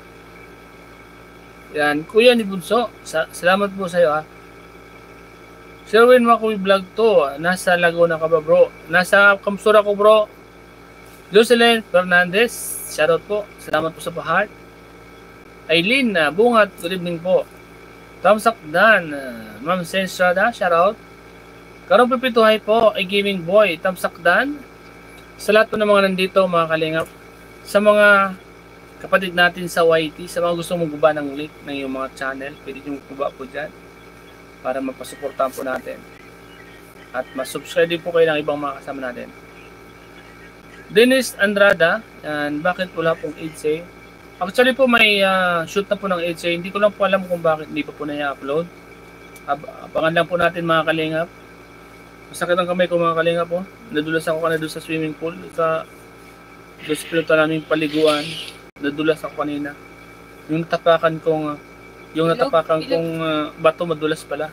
S1: Yan, kuya ni Bunso. Sa salamat po sa iyo ha. Sherwin Makoy Vlog to. Nasa Laguna ka ba bro? Nasa Kamsura ko bro. Jocelyn Fernandez. Shoutout po. Salamat po sa pa-heart. Aileen Bungat. Good evening po. Thumbs up Dan. Ma'am Senstrada. Shoutout. Karong pipituhay po ay Gaming Boy. Thumbs up Dan. Sa lahat po ng mga nandito mga kalingap. Sa mga kapatid natin sa Y T, sa mga gusto mong guba ng link ng yung mga channel, pwede nyo guba po dyan para mapasuportahan po natin at masubscribe din po kayo ng ibang mga kasama natin. Dennis Andrada, and bakit wala pong H A? Actually po may uh, shoot na po ng H A, hindi ko lang po alam kung bakit hindi pa po na i-upload. Ab- abangan lang po natin mga kalingap. Masakit ang kamay ko mga kalingap po. Nadulas ako kanina doon sa swimming pool. Sa doon sa pinunta naming paliguan. Nadulas ako kanina. Yung natapakan kong yung
S2: Ilog?
S1: natapakan
S2: Ilog?
S1: kong uh, bato madulas pala.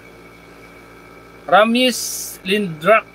S1: Ramis Lindrak.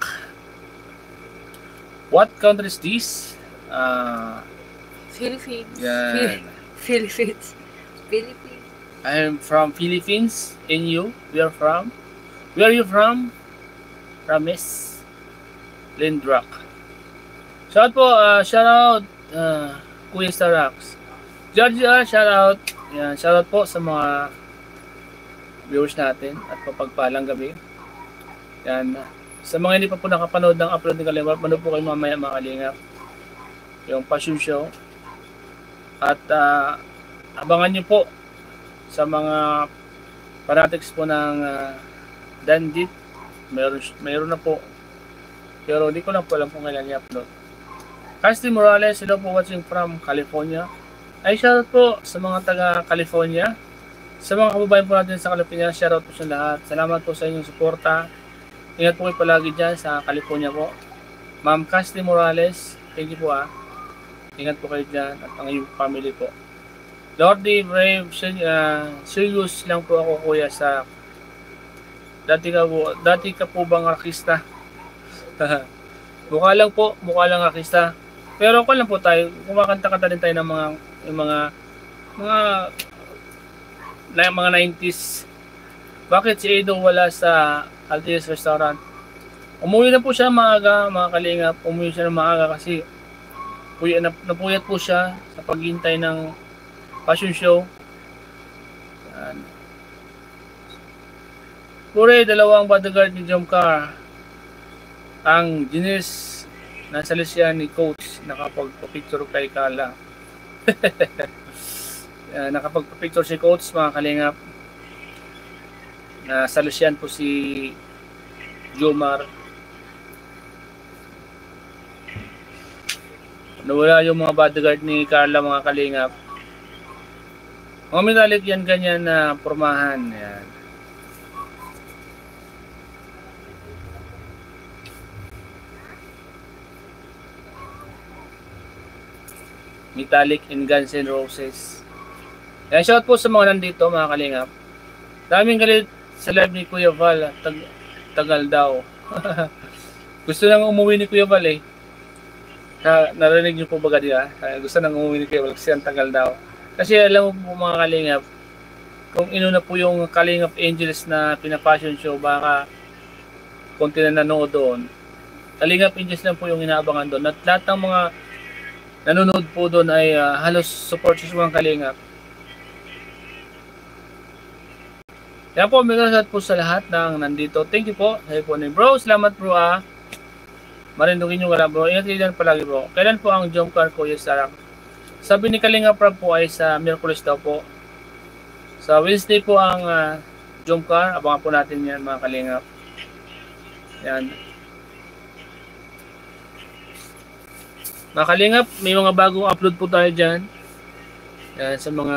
S1: What country is this? Uh,
S2: Philippines.
S1: yan.
S2: Philippines. Philippines.
S1: I'm from Philippines. And you? We are from? Where are you from? Ramis Lindrak. Shout po, uh, shout out uh, Kuya Starax. Georgia, shout out. Yan, shout out po sa mga viewers natin at papagpalang gabi. Yan. Sa mga hindi pa po nakapanood ng upload ni Kalingap, manood po kayo mamaya mga Kalingap. Yung Passion Show. At uh, abangan nyo po sa mga fanatics po ng uh, Dandit. Mayroon, mayroon na po. Pero hindi ko lang po alam kung kailan i-upload. Casty Morales, hello po watching from California. Ay, shoutout po sa mga taga California. Sa mga kababayan po natin sa California, shoutout po sa lahat. Salamat po sa inyong suporta. Ingat po kayo palagi dyan sa California po. Ma'am Casty Morales, thank you po ah. Ingat po kayo dyan at ang iyong family po. Lordy Brave, uh, serious lang po ako kuya sa dati ka po, dati ka po bang rakista? Mukha lang po, mukha lang rakista. Pero kung lang po tayo, kumakanta-kanta din tayo ng mga yung mga mga na mga nineties. Bakit si Edo wala sa Altius Restaurant? Umuwi na po siya maaga, mga kalingap. Umuwi siya ng maaga kasi puy, napuyat po siya sa paghintay ng fashion show. Yan. Pure, dalawang bodyguard ni Jomcar. Ang Ginis nasa lisyan ni Coach nakapagpa-picture kay Kala. uh, nakapagpa-picture si Coach mga kalingap. Nasa lisyan po si Jomar. Nawala yung mga bodyguard ni Carla mga kalingap. Mga metallic yan ganyan na pormahan. Yan. Metallic in Guns N' Roses. Yan, shout po sa mga nandito mga kalingap. Daming galit sa live ni Kuya Val. Tag tagal daw. Gusto nang umuwi ni Kuya Val eh. Ha, narinig niyo po ba diya? Gusto nang umuwi ni Kuya Val kasi ang tagal daw. Kasi alam mo po mga kalingap, kung inuna po yung Kalingap Angels na pinapassion show, baka konti na nanood doon. Kalingap Angels lang po yung inaabangan doon. At lahat ng mga nanonood po doon ay uh, halos support sa mga Kalingap. Kaya po, may kasat po sa lahat ng nandito. Thank you po. Sabi po ni bro, salamat bro ah. Marindugin nyo ka lang bro. Ingat kayo dyan palagi bro. Kailan po ang jump car ko yung sarang? Sabi ni Kalingap Rob po ay sa Miyerkules daw po. Sa Wednesday po ang uh, jump car. Abangan po natin yan mga Kalingap. Yan. Mga Kalingap, may mga bagong upload po tayo dyan. Yan, sa mga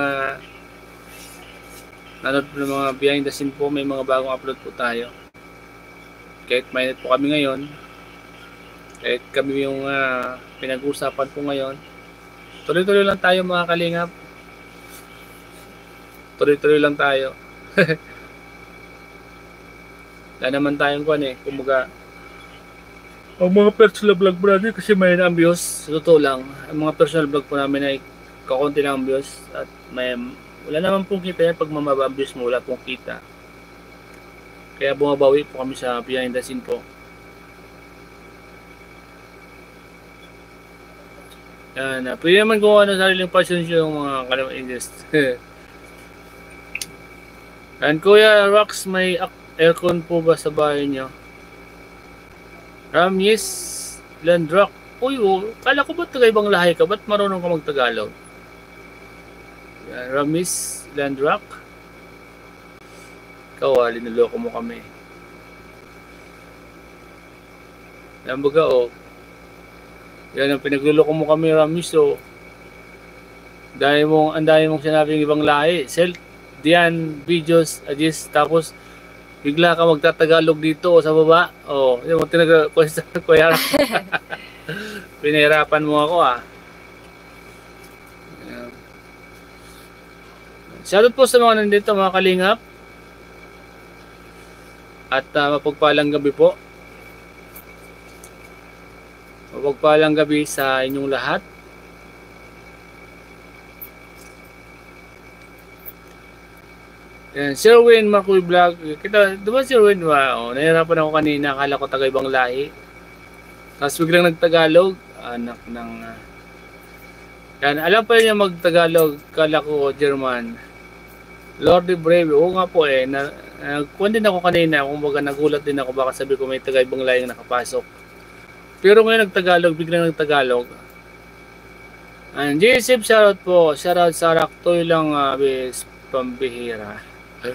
S1: nanood po ng mga behind the scene po, may mga bagong upload po tayo. Kahit mainit po kami ngayon, kahit kami yung uh, pinag-uusapan po ngayon, tuloy-tuloy lang tayo mga Kalingap. Tuloy-tuloy lang tayo. Wala naman tayong kuwan eh. Kumbaga, ang mga personal vlog po natin kasi may na ang views. Sa totoo lang, ang mga personal vlog po namin ay kakunti lang ang views. At may, wala naman pong kita yan pag mamaba ang views mo, wala pong kita. Kaya bumabawi po kami sa behind the scene po. Yan, uh, pwede naman kung ano sariling passion show yung mga Kalingap Angels. And Kuya Rox, may aircon po ba sa bahay nyo? Ramis Landrock. Uy, oh, kala ko ba taga-ibang lahi ka? Ba't marunong ka mag-Tagalog? Yan, Ramis Landrock. Ikaw ah, linuloko mo kami. Yan baga oh. Yan ang pinagluloko mo kami, Ramis, so dahil mong, ang dahil mong sinabing ibang lahi, Sel, Dian, videos, Adis, tapos Bigla ka magtatagalog dito sa baba. Oh, yung tinag-question ko yan. Pinahirapan mo ako ah. Ayan. Shoutout po sa mga nandito mga kalingap. At uh, mapagpalang gabi po. Mapagpalang gabi sa inyong lahat. Yan, Sir Wayne Makoy Vlog. Kita, diba Sir Wayne? Wow, nahirapan ako kanina. Akala ko taga ibang lahi. Tapos biglang nagtagalog. Anak ng... Uh, yan, alam pa niya magtagalog. Kala ko German. Lordy Brave. Oo nga po eh. Na, nagkuhan din ako kanina. Kung baga nagulat din ako. Baka sabi ko may taga ibang lahi na nakapasok. Pero ngayon nagtagalog. Biglang nagtagalog. And J S F shoutout po. Shoutout sa Raktoy lang uh, bis pambihira.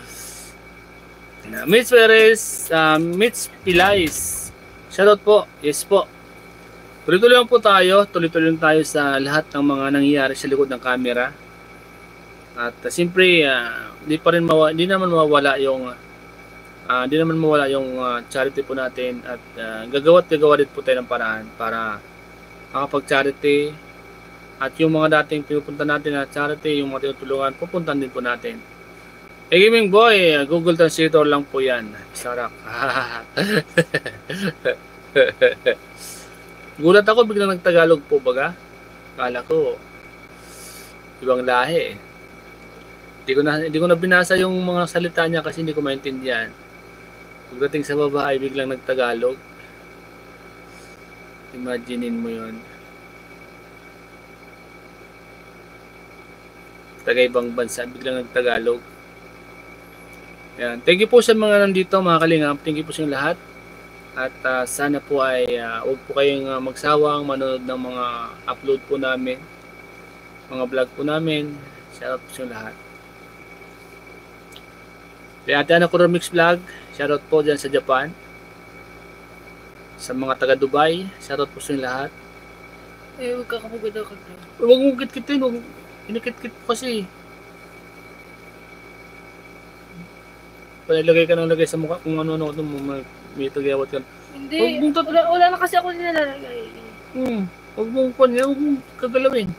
S1: Uh, Mitch Perez, uh, Mitch Pilais. Shoutout po. Yes po. Tuloy-tuloy lang po tayo. Tuloy-tuloy lang tayo sa lahat ng mga nangyayari sa likod ng camera. At uh, siyempre, uh, di pa rin mawa, di naman mawala yung uh, di naman mawala yung uh, charity po natin at uh, gagawa at gagawa din po tayo ng paraan para makapag-charity at yung mga dating pinupunta natin na charity, yung mga tinutulungan, pupuntan din po natin. Hey Gaming Boy, Google Translator lang po yan. Sarak. Gulat ako biglang nagtagalog po baga. Kala ko ibang lahi. Hindi ko na hindi ko na binasa yung mga salita niya kasi hindi ko maintindihan. Pagdating sa baba ay biglang nagtagalog. Imaginein mo 'yon. Taga ibang bansa biglang nagtagalog. Yan. Thank you po sa mga nandito mga kalingap. Thank you po sa lahat. At uh, sana po ay uh, huwag po kayong uh, magsawang manonood ng mga upload po namin. Mga vlog po namin. Shoutout po sa lahat. Kaya ate Ana Kuromix Vlog. Shoutout po dyan sa Japan. Sa mga taga Dubai. Shoutout po sa lahat.
S2: Eh, huwag kakapagod ako.
S1: Huwag mong kit-kitin. Huwag inikit-kit po kasi. Palagay ka nang lagay sa mukha kung ano-ano ito mo may, may tagawat ka.
S2: Hindi, wala, wala na kasi ako nilalagay.
S1: Hmm, huwag mong kanya, huwag mong kagalawin.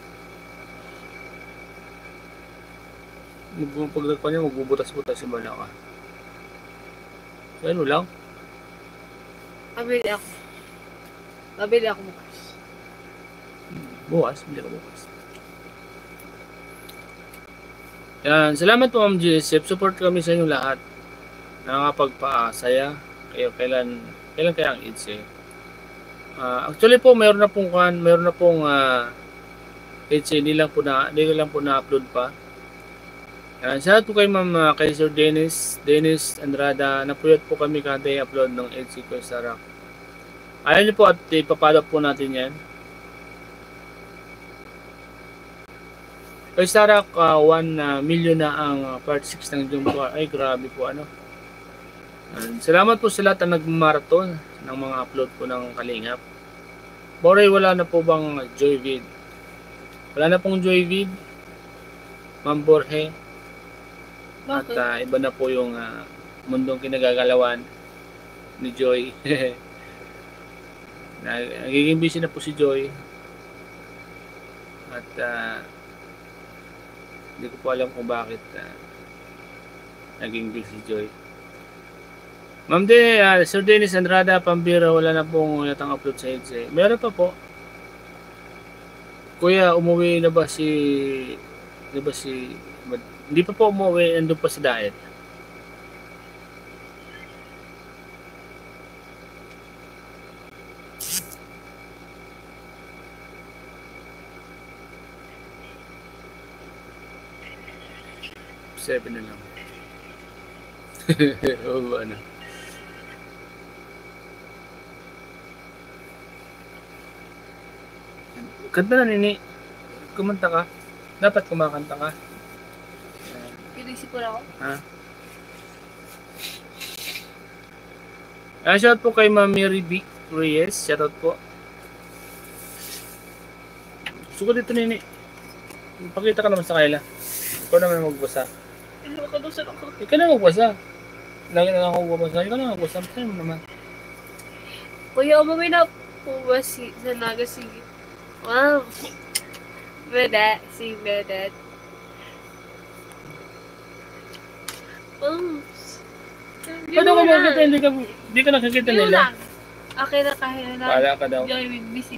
S1: Huwag mong paglagpan niya, magbubutas-butas yung bala ka. Ano lang?
S2: Mabili ako. Mabili ako bukas.
S1: Bukas, hindi ka bukas. Yan, salamat po Ma'am G S F. Support kami sa inyo lahat. Nakakapagpasaya. Kayo kailan kailan kaya ang I D S eh. Uh, actually po mayroon na pong kan, mayroon na pong uh, I D S eh, hindi lang po na hindi lang po na-upload pa. Yan, salamat po kay Ma'am uh, kay Sir Dennis, Dennis Andrada. Napuyat po kami kada i-upload ng I D S ko sa Rack. Ayaw niyo po at ipapadap po natin 'yan. Kay Sarak, uh, one uh, million na ang uh, part six ng Jumbo. Ay, grabe po ano. And salamat po sa lahat na nag-marathon ng mga upload po ng Kalingap. Boray, wala na po bang Joyvid? Wala na pong Joyvid. Ma'am Borhe. At uh, iba na po yung uh, mundong kinagagalawan ni Joy. Nagiging busy na po si Joy. At uh, hindi ko po alam kung bakit uh, naging busy Joy. Ma'am De, uh, Sir Dennis Andrada, Pambira, wala na pong yatang upload sa H C. Meron pa po. Kuya, umuwi na ba si... Di ba si... Hindi pa po umuwi, nandun pa sa diet. Seven na lang. Oo ba na? Kanta na nini. Kumanta ka. Dapat kumakanta ka.
S2: Pinisip ko na ako.
S1: Ha? Ah, shout po kay Ma'am Mary B. Reyes. Shout out po. Gusto ko dito nini. Pakita ka naman sa Kayla. Ikaw naman magbasa.
S2: Ano ka doon sa ako?
S1: Ikaw na magbasa. lagi na lang ako bumasa. Ikaw na ako, sometimes naman.
S2: Kuya, umuwi na po ba si sa Naga si... Wow! Bedet, si Bedet. Oh.
S1: Paano ka makikita? Hindi ka, hindi ka nakikita
S2: Yun
S1: nila.
S2: lang. Okay na kahit na.
S1: Wala ka daw.
S2: Joy with visit.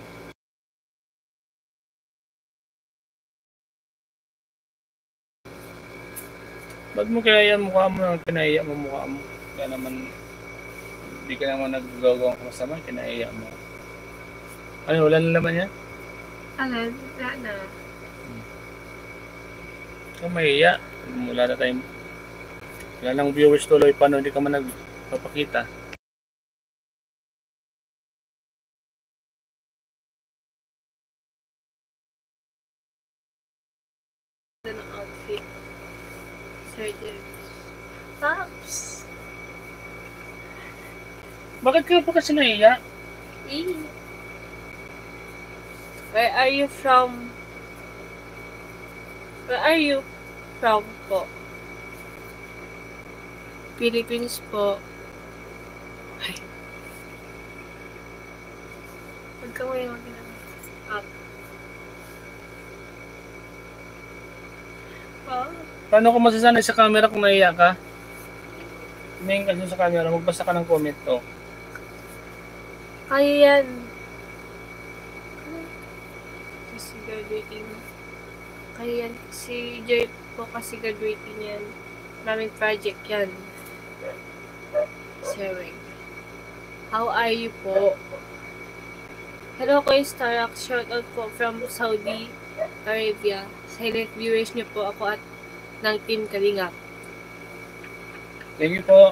S1: Ba't mo kaya yan mukha mo nang kinaiya mo mukha mo? Kaya naman, hindi ka naman naggagawang masama, kinaiya mo. Ano, wala na naman yan?
S2: Alam, wala na.
S1: Kung mahiya, wala na tayong, wala nang viewers tuloy, paano hindi ka man nagpapakita?
S2: Ito ng outfit. Surgery. Pops!
S1: Bakit ka pa kasi nahiya?
S2: Eh. Where are you from? Where are you from po? Philippines po. Ay. Huwag ka mo yung up. Oh.
S1: Paano ko masasanay sa camera kung nahiya ka? Tumingin ka sa camera, magbasa ka ng comment to.
S2: Kaya yan. Kasi graduating. Kaya yan. Si Joy po kasi graduating yan. Maraming project yan. Sewing. How are you po? Hello ko yung Starax. Shoutout po from Saudi Arabia. Silent viewers niyo po ako at ng Team Kalingap.
S1: Thank you po.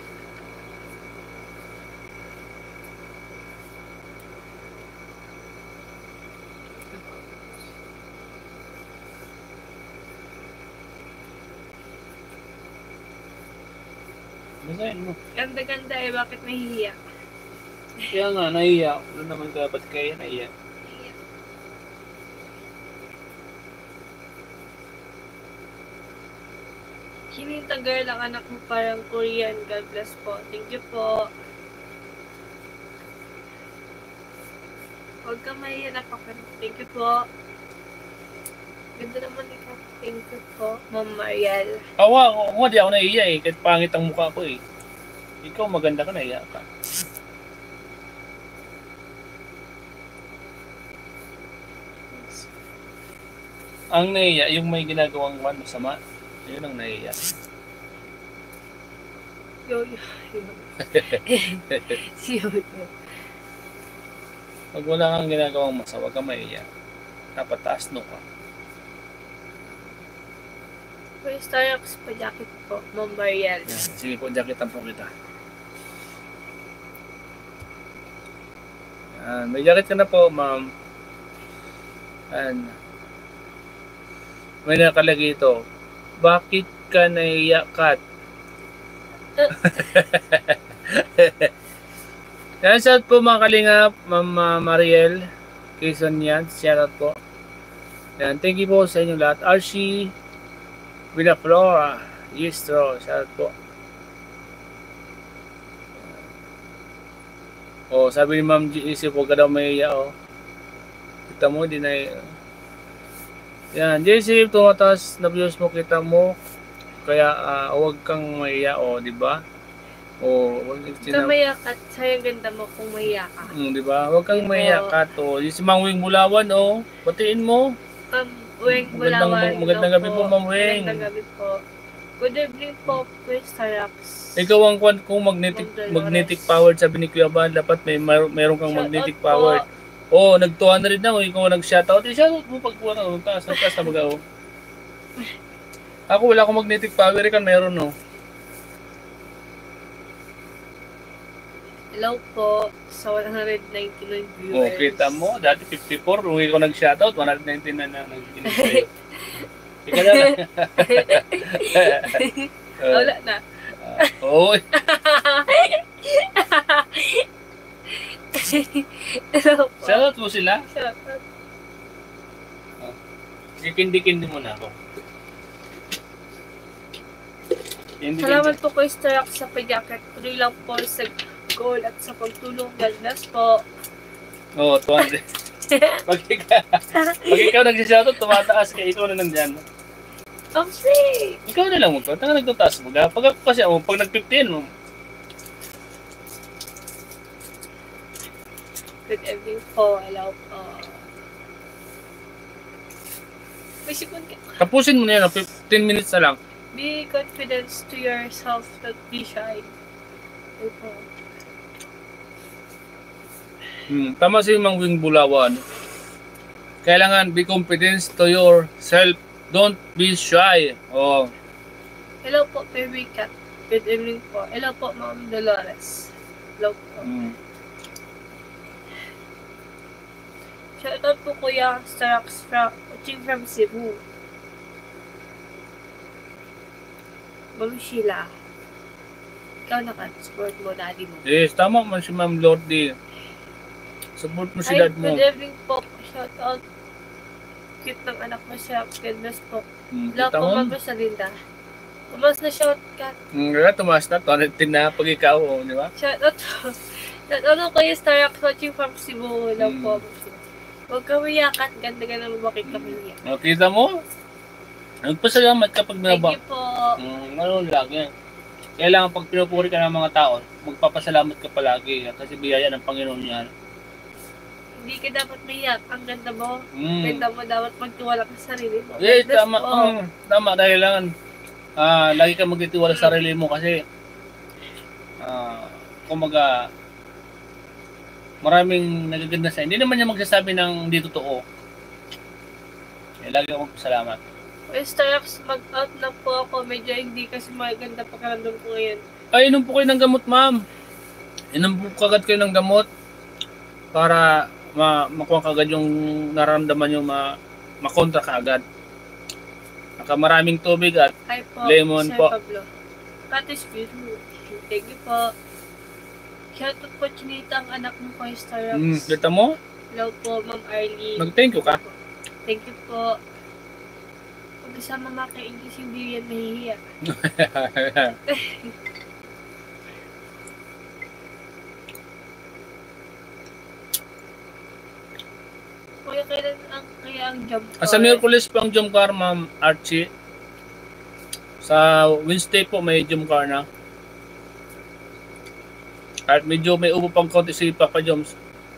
S1: Basahin mo.
S2: Ganda-ganda eh. Bakit nahihiya?
S1: Kaya nga, nahiya. Wala naman ka, ba't kaya nahiya?
S2: Hininta girl ang anak mo parang Korean. God bless po. Thank you po. Huwag ka mahihiya ako. Thank you po. Ganda naman ikaw. Thank you po. Ma'am Mariel.
S1: Awa, ako nga di ako nahiya eh. Kahit pangit ang mukha ko eh. Ikaw maganda ka, nahiya ka. Ang nahiya, yung may ginagawang man masama, yun ang nahiya.
S2: Yo, yo, yo. Si yo, yo.
S1: Pag wala kang ginagawang masama, huwag kang mahiya. Dapat taas no ka.
S2: May Starbucks pa jacket po. Ma'am Mariel.
S1: Yan. Sige po, jacketan po kita. Yan. May jacket ka na po, ma'am. Yan. May nakalagay ito. Bakit ka nahiya, Kat? Yan, shout po mga kalingap, Ma'am uh, Mariel. Quezon yan, shout out po. Yan, thank you po sa inyo lahat. Archie Villaflora, Yistro, shout out po. Oh, sabi ni Ma'am G C, huwag ka daw mahiya, oh. Kita mo, di na yan, J C, tumataas na views mo, kita mo. Kaya uh, huwag kang mahiya, oh, di ba? Oh, wag
S2: Ikaw mahiya ka, sayang ganda mo kung mahiya ka.
S1: Hmm, di ba? Huwag kang mahiya ka to. Yung si Mang Wing Bulawan, oh. Batiin mo.
S2: Ma'am Wing Bulawan.
S1: Magandang, magandang gabi po, Ma'am Wing.
S2: Magandang gabi po. Good evening po, Kuya Starbucks.
S1: Ikaw ang kwan kung magnetic magnetic powered, sabi ni Kuya Ban, dapat may mar meron kang magnetic powered. Oh, nag two hundred na, oh. Ikaw nag-shoutout. I-shoutout mo pag kuha na. Taas na taas na mag-ao. Ako wala akong magnetic power. Ikan meron, no.
S2: Hello po sa one hundred ninety-nine viewers.
S1: Oh, kita mo. Dati fifty-four. Kung ikaw nag-shoutout, one hundred ninety-nine na nag-kinig sa'yo. Ika na.
S2: uh, wala na.
S1: Uh, oh.
S2: Hello po.
S1: Shoutout mo sila.
S2: Shoutout.
S1: Kikindi-kindi mo na ako. Hindi
S2: Salamat po kay Starak sa pag-jacket. Tuloy lang po sa goal at sa pagtulong. God bless po.
S1: Oo, oh, two hundred. pag, ikaw, pag ikaw nagsishoutout, tumataas kaya ikaw na nandyan.
S2: Okay.
S1: Ikaw na lang mo ko. Tanga nagtataas mo. Pag ako kasi, oh, pag nag-fifteen mo.
S2: Good evening po. Hello po. May sipon ka.
S1: Tapusin mo na yan, fifteen minutes na lang.
S2: Be confident to yourself, not be shy. Hello po.
S1: Hmm, tama si Mang Wing Bulawan. Kailangan be confident to yourself. Don't be shy. Oh.
S2: Hello po, baby cat. Good evening po. Hello po, Ma'am Dolores. Hello po.
S1: Hmm.
S2: Shoutout po Kuya Starax from, watching from Cebu. Ma'am Sheila. Ikaw naka-support mo, daddy mo.
S1: Yes, tama man si Ma'am Lordy. Support mo si
S2: Ay,
S1: dad mo.
S2: good evening po. Shoutout. Cute ng anak mo siya. Goodness po.
S1: Hmm,
S2: Hello
S1: kita
S2: po,
S1: mo?
S2: Ma'am Rosalinda. Tumas na shortcut.
S1: Hmm, kaya tumaas na. two hundred ten na pag ikaw, oh, di ba?
S2: Shoutout po. Shoutout ko yung Starax watching from Cebu. Hello
S1: Hmm.
S2: po. Huwag kami yakat. Ganda-ganda mo bakit kami iyak.
S1: Oh, kita mo? Nagpasalamat kapag
S2: Thank
S1: nabang.
S2: you po.
S1: Hmm, ano lang yan. Kailangan pag pinupuri ka ng mga tao, magpapasalamat ka palagi kasi biyaya ng Panginoon yan.
S2: Hindi ka dapat mayak. Ang ganda mo.
S1: Hmm.
S2: Ganda mo dapat magtiwala ka sa sarili mo.
S1: Eh,
S2: Goodness
S1: tama.
S2: po.
S1: Mm, tama, dahil lang ah, lagi ka magtitiwala sa sarili mo kasi ah, kumaga maraming nagaganda sa hindi naman niya magsasabi ng hindi totoo. Eh, lagi akong salamat.
S2: Well, Starax, mag-out na po ako. Medyo hindi kasi maganda pagkaramdam ko ngayon.
S1: Ay, inom po kayo ng gamot, ma'am. Inom po kagad kayo ng gamot para ma makuha kagad yung nararamdaman yung ma makontra kaagad. Naka maraming tubig at
S2: Hi po,
S1: Lemon
S2: Sir
S1: po.
S2: Pablo. Katis Biru. Thank you po. Shoutout po, Chinita, ang anak mo kay Starax.
S1: mm, kita mo?
S2: Hello po, Ma'am Arlene.
S1: Mag-thank you ka.
S2: Thank you po. Pag kasama mga ka-English, hindi yan mahihiya. Kuya, kailan ang, kaya ang job ko?
S1: Ah, sa Miyerkules po ang Jom Car, Ma'am Archie. Sa Wednesday po may Jom Car na. At medyo may ubo pang konti si Papa Joms.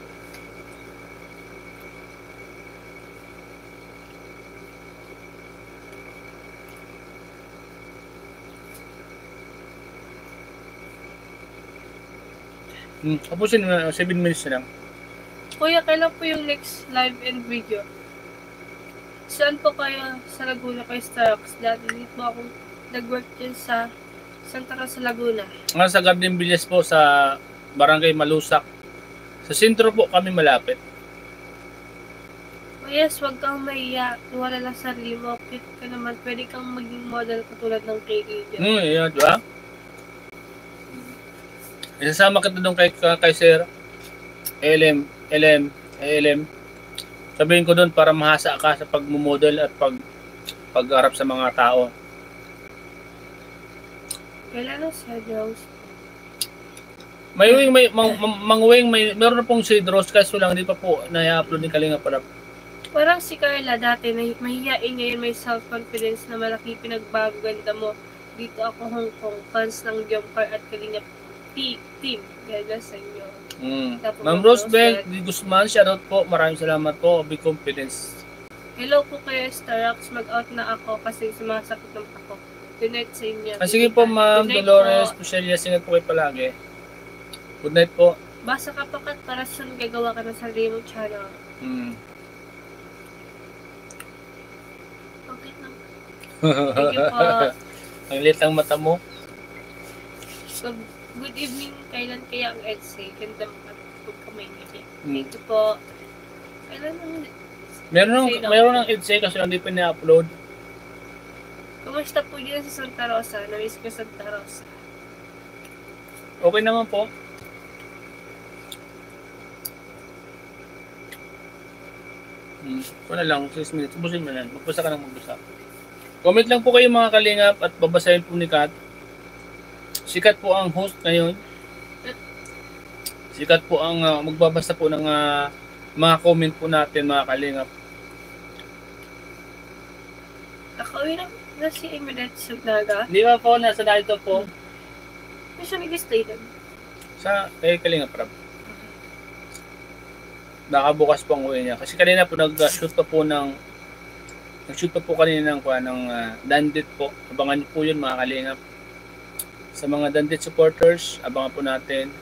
S1: Hmm, tapusin mo na, seven minutes na lang.
S2: Kuya, kailan po yung next live and video? Saan po kayo sa Laguna kay Starax? Dati dito po ako nag-work din sa Santa Rosa, Laguna.
S1: Nga sa Garden Villas po sa Barangay Malusak. Sa sentro po kami malapit.
S2: Oh yes, wag kang mahiya. Wala lang sa sarili mo. Cute ka naman. Pwede kang maging model katulad ng K K.
S1: Hmm, yun, di ba? Isasama kita doon kay, kay Sir L M, L M, L M. Sabihin ko doon para mahasa ka sa pagmumodel at pag pag-arap sa mga tao.
S2: Kailan ang Sir Rose?
S1: May wing, may mang, mang, mang wing, may meron na pong Sid Rose kaso lang hindi pa po na-upload ni Kalinga para.
S2: Parang si Carla dati, may mahihain ngayon may self-confidence na malaki pinagbago ganda mo. Dito ako Hong Kong, fans ng Jomcar at Kalinga T- Team. Ganda sa inyo.
S1: Mm.
S2: Tapos
S1: Ma'am
S2: Ma'am
S1: Rosebel,
S2: Rosebel.
S1: Di Guzman, shoutout po. Maraming salamat po. Big confidence.
S2: Hello po kayo, Starax. Mag-out na ako kasi sumasakit ng ako. Good night sa inyo.
S1: Ah, sige po, Ma'am
S2: Good night
S1: Dolores,
S2: po.
S1: Pushelia, singat po kayo palagi. Good night po.
S2: Basa ka pakat para soon gagawa ka ng sarili mong channel.
S1: Mm.
S2: Okay na. Thank you po.
S1: Ang lit ang mata mo.
S2: So, good evening. Kailan kaya ang essay? Ganda mo at huwag ka may ngiti.
S1: Hmm.
S2: Thank you po. Kailan ang...
S1: Meron ng,
S2: Essay daw.
S1: meron ng essay kasi hindi pa na-upload.
S2: Kumusta po dyan sa Santa Rosa? Namiss ko Santa Rosa.
S1: Okay naman po. Hmm. Ito na lang, six minutes. Ubusin mo na. Magbasa ka ng magbasa. Comment lang po kayo mga kalingap at babasahin po ni Kat. sikat po ang host ngayon. Sikat po ang uh, magbabasa po ng uh, mga comment po natin, mga kalingap.
S2: Nakauwi na na si Emirates sa Naga.
S1: Hindi ba po, nasa dito po?
S2: May siya nag-stay doon.
S1: Sa kay Kalingap Rab. Nakabukas po ang uwi niya. Kasi kanina po nag-shoot pa po ng nag-shoot pa po kanina ng, ng uh, Dandit po. Abangan niyo po yun, mga kalingap. Sa mga Dandit supporters, abangan po natin.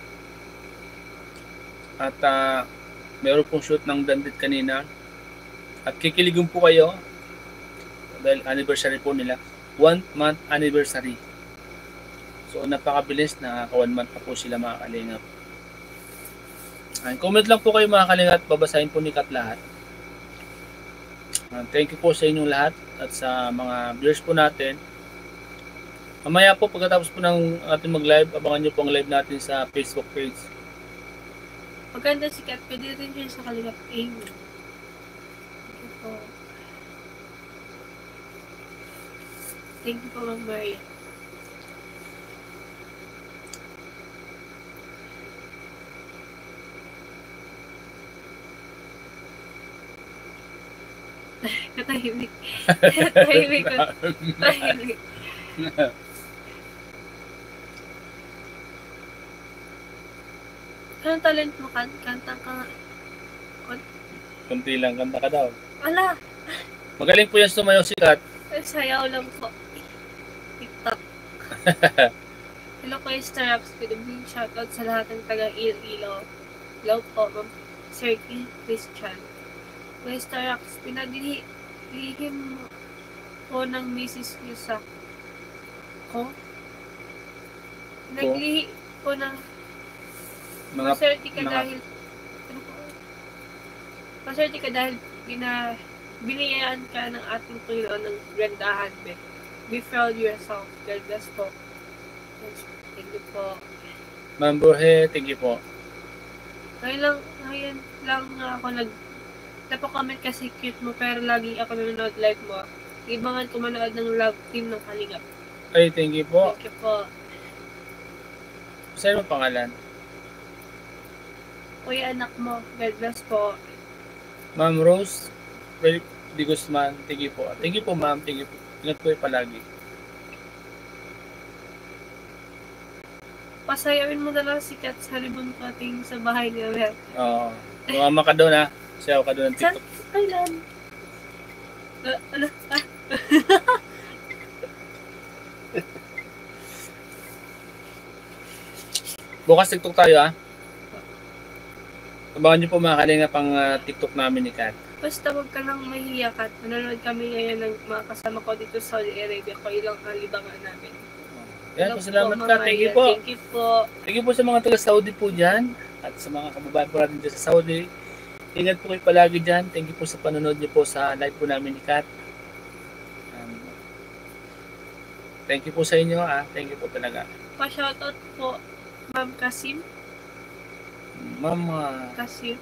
S1: At uh, meron pong shoot ng Dandit kanina. At kikiligin po kayo dahil anniversary po nila. One month anniversary. So napakabilis, na one month pa po sila, mga kalingap. And comment lang po kayo, mga kalingap, babasahin po ni Kat lahat. Uh, thank you po sa inyong lahat at sa mga viewers po natin. Mamaya po pagkatapos po ng ating mag-live, abangan nyo po ang live natin sa Facebook page.
S2: Maganda si Kat, pwede rin siya sa Kalingap Amy. Thank you po. Thank you po, Ma'am Maria. Katahimik. Katahimik ko. Katahimik. Anong talent mo? Kan kanta ka nga.
S1: Kunti lang, kanta ka daw.
S2: Ala!
S1: Magaling po yan sumayaw si Kat.
S2: Ay, sayaw lang po. TikTok. Hello ko yung Starapps. Pwede mo shoutout sa lahat ng taga Iloilo. Hello po, Ma'am Sir Christian. Kuya Starapps, pinaglihim po ng misis niyo sa ko? Naglihi po ng
S1: Mga,
S2: paswerte ka
S1: mga-
S2: dahil ano po? Paswerte ka dahil bina, biniyayaan ka ng ating Panginoon ng grandahan, be. Be proud yourself. God bless po. Thank you po.
S1: Ma'am Borhe, thank you po.
S2: Ngayon lang, ngayon lang ako nag napakomment kasi cute mo pero lagi ako nanonood live mo. Ibangan ko manood ng love team ng Kalingap.
S1: Ay, thank you po.
S2: Thank you po.
S1: Saan mo pangalan?
S2: Kuya anak mo, God bless po.
S1: Ma'am Rose, very Di Guzman, thank you po. Thank you po, ma'am. Thank you po. Ingat po yung palagi.
S2: Pasayawin mo na lang si Kat sa libon pating sa bahay ni Abel.
S1: Oo. Mama ka doon, ha? Sayaw ka doon ng
S2: Saan?
S1: TikTok.
S2: Kailan? Uh, ano? Ah.
S1: Bukas TikTok tayo, ha? Abangan niyo po, mga kalingap, ang uh, TikTok namin ni Kat.
S2: Basta wag ka nang mahiya, Kat. Nanonood kami ngayon ng mga kasama ko dito sa Saudi Arabia. Ko ilang kalibangan namin.
S1: Yan,
S2: Hello
S1: salamat
S2: po,
S1: ka.
S2: Mama
S1: Thank you
S2: Maya.
S1: po.
S2: Thank you po.
S1: Thank you po sa mga taga-Saudi po dyan. At sa mga kababayan po natin dyan sa Saudi. Ingat po kayo palagi dyan. Thank you po sa panonood niyo po sa live po namin ni Kat. Um, thank you po sa inyo, ah. Thank you po talaga.
S2: Pa-shoutout po, Ma'am Kasim.
S1: Ma'am uh,
S2: Kasim.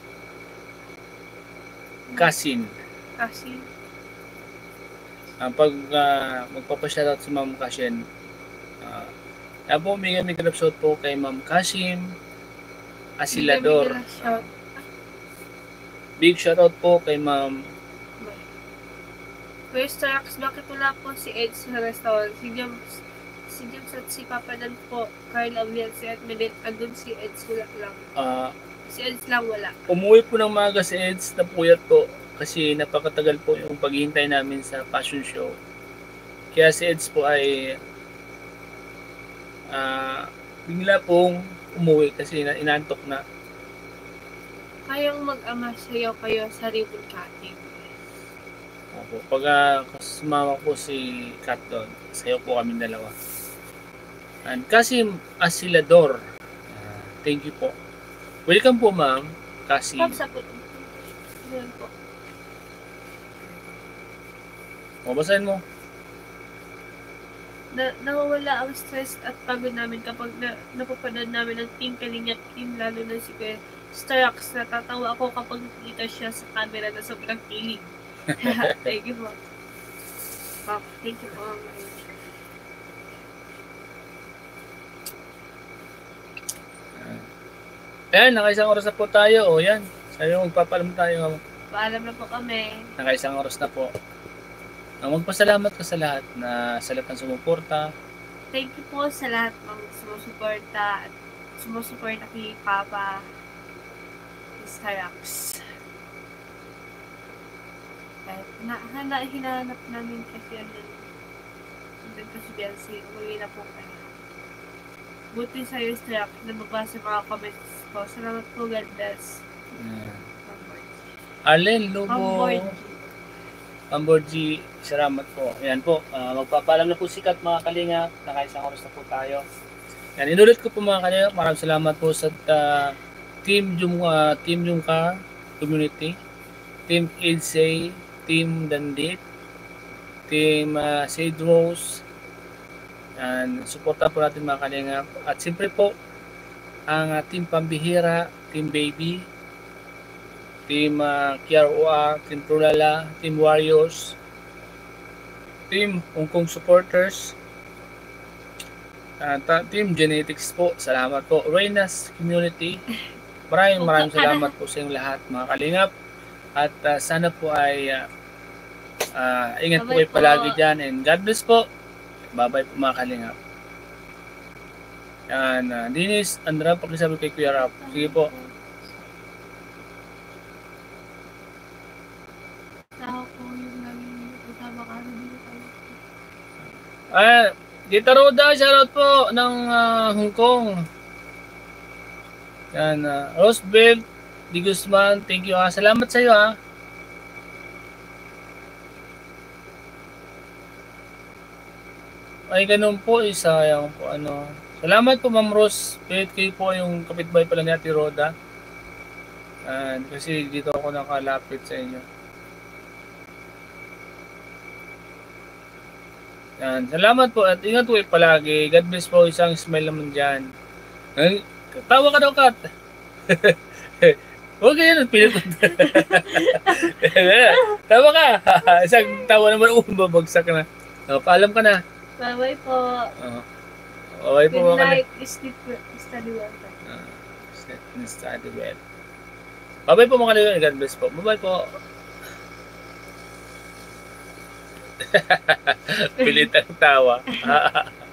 S1: Kasin.
S2: Kasim.
S1: Uh, pag uh, magpapashoutout si Ma'am Kasin, uh, yan po, may kami shout po kay Ma'am Kasim Asilador.
S2: Bigyan mo nila shout.
S1: Big shoutout po kay Ma'am
S2: Kuya Starks, bakit wala po si Ed sa restaurant? Si James, si James at si Papa Dan po, Carla Vilce at Medit, andun si Ed wala lang.
S1: uh,
S2: Si Ed lang wala.
S1: Umuwi po ng maga si Eds na puyat po kasi napakatagal po yung paghihintay namin sa fashion show. Kaya si Eds po ay uh, bigla pong umuwi kasi inantok na.
S2: Kayang mag-ama sayaw kayo sa ribbon cutting.
S1: Opo. Pag uh, sumama po si Kat doon, sayo po kami dalawa. And Kasim Asilador, uh, thank you po. Welcome po, ma'am. Kasim.
S2: Pop sa po. Yun po.
S1: O, basahin mo.
S2: Na, nawawala ang stress at pagod namin kapag na, napapanood namin ang Team Kalingap Team, lalo na si Kuya Starks. Natatawa ako kapag nakita siya sa camera na sobrang kilig. Thank you po. Pop, thank you po.
S1: Yan, nakaisang oras na po tayo. O yan, sayo magpapaalam tayo.
S2: Paalam na po kami.
S1: Nakaisang oras na po. Ang magpasalamat ka sa lahat na sa lahat ng sumuporta.
S2: Thank you po sa lahat ng sumusuporta at sumusuporta kay Papa mister Rax. Kahit na, hana, hinahanap namin kasi yun din. Doon kasi Biancy, umuwi na po kayo. Buti sa mister Rax, nababasa mga comments ko. Salamat po, God bless.
S1: Yan.
S2: Pamboy.
S1: Allen, Lubo.
S2: Pamboy.
S1: Pamborji, salamat po. Ayan po, ah, magpapaalam na po sikat mga kalinga. Nakaisang oras na po tayo. Yan, inulit ko po mga kalinga. Maraming salamat po sa ah, Team Jung, ah, Team Jungka Community, Team Edsay, Team Dandit, Team uh, Sade Rose. Yan, suporta po natin mga kalinga. At siyempre po, ang ah, Team Pambihira, Team Baby, Team uh, K R O R, Team Trulala, Team Warriors, Team Hong Kong Supporters, uh, Team Genetics po, salamat po. Reynas Community, maraming maraming salamat po sa inyong lahat mga kalingap. At uh, sana po ay uh, uh, ingat po kayo palagi dyan. And God bless po. Bye-bye po mga kalingap. Yan, uh, Dinis, Andra, pakisabi kay Kuya Rap. Sige po. Ah, Dita Roda, shoutout po ng uh, Hong Kong. Yan, uh, Rosebel Di Guzman, thank you ha. Salamat sa iyo ha. Ay, ganun po, isayang po ano. Salamat po Ma'am Rose. Kahit kayo po yung kapitbahay pala ni Ate Roda. And, kasi dito ako nakalapit sa inyo. Yan. Salamat po at ingat po eh palagi. God bless po. Isang smile naman dyan. Ay, tawa ka daw, Kat. Huwag ganyan. Pilit ko. Tawa ka. Isang tawa naman. Uh, babagsak na. Uh, paalam ka na.
S2: Bye-bye po.
S1: Uh, okay po.
S2: Good night. Sleep, study well.
S1: Uh, study well. Bye-bye po mga kaibigan. God bless po. Bye-bye po. Pilit ang tawa.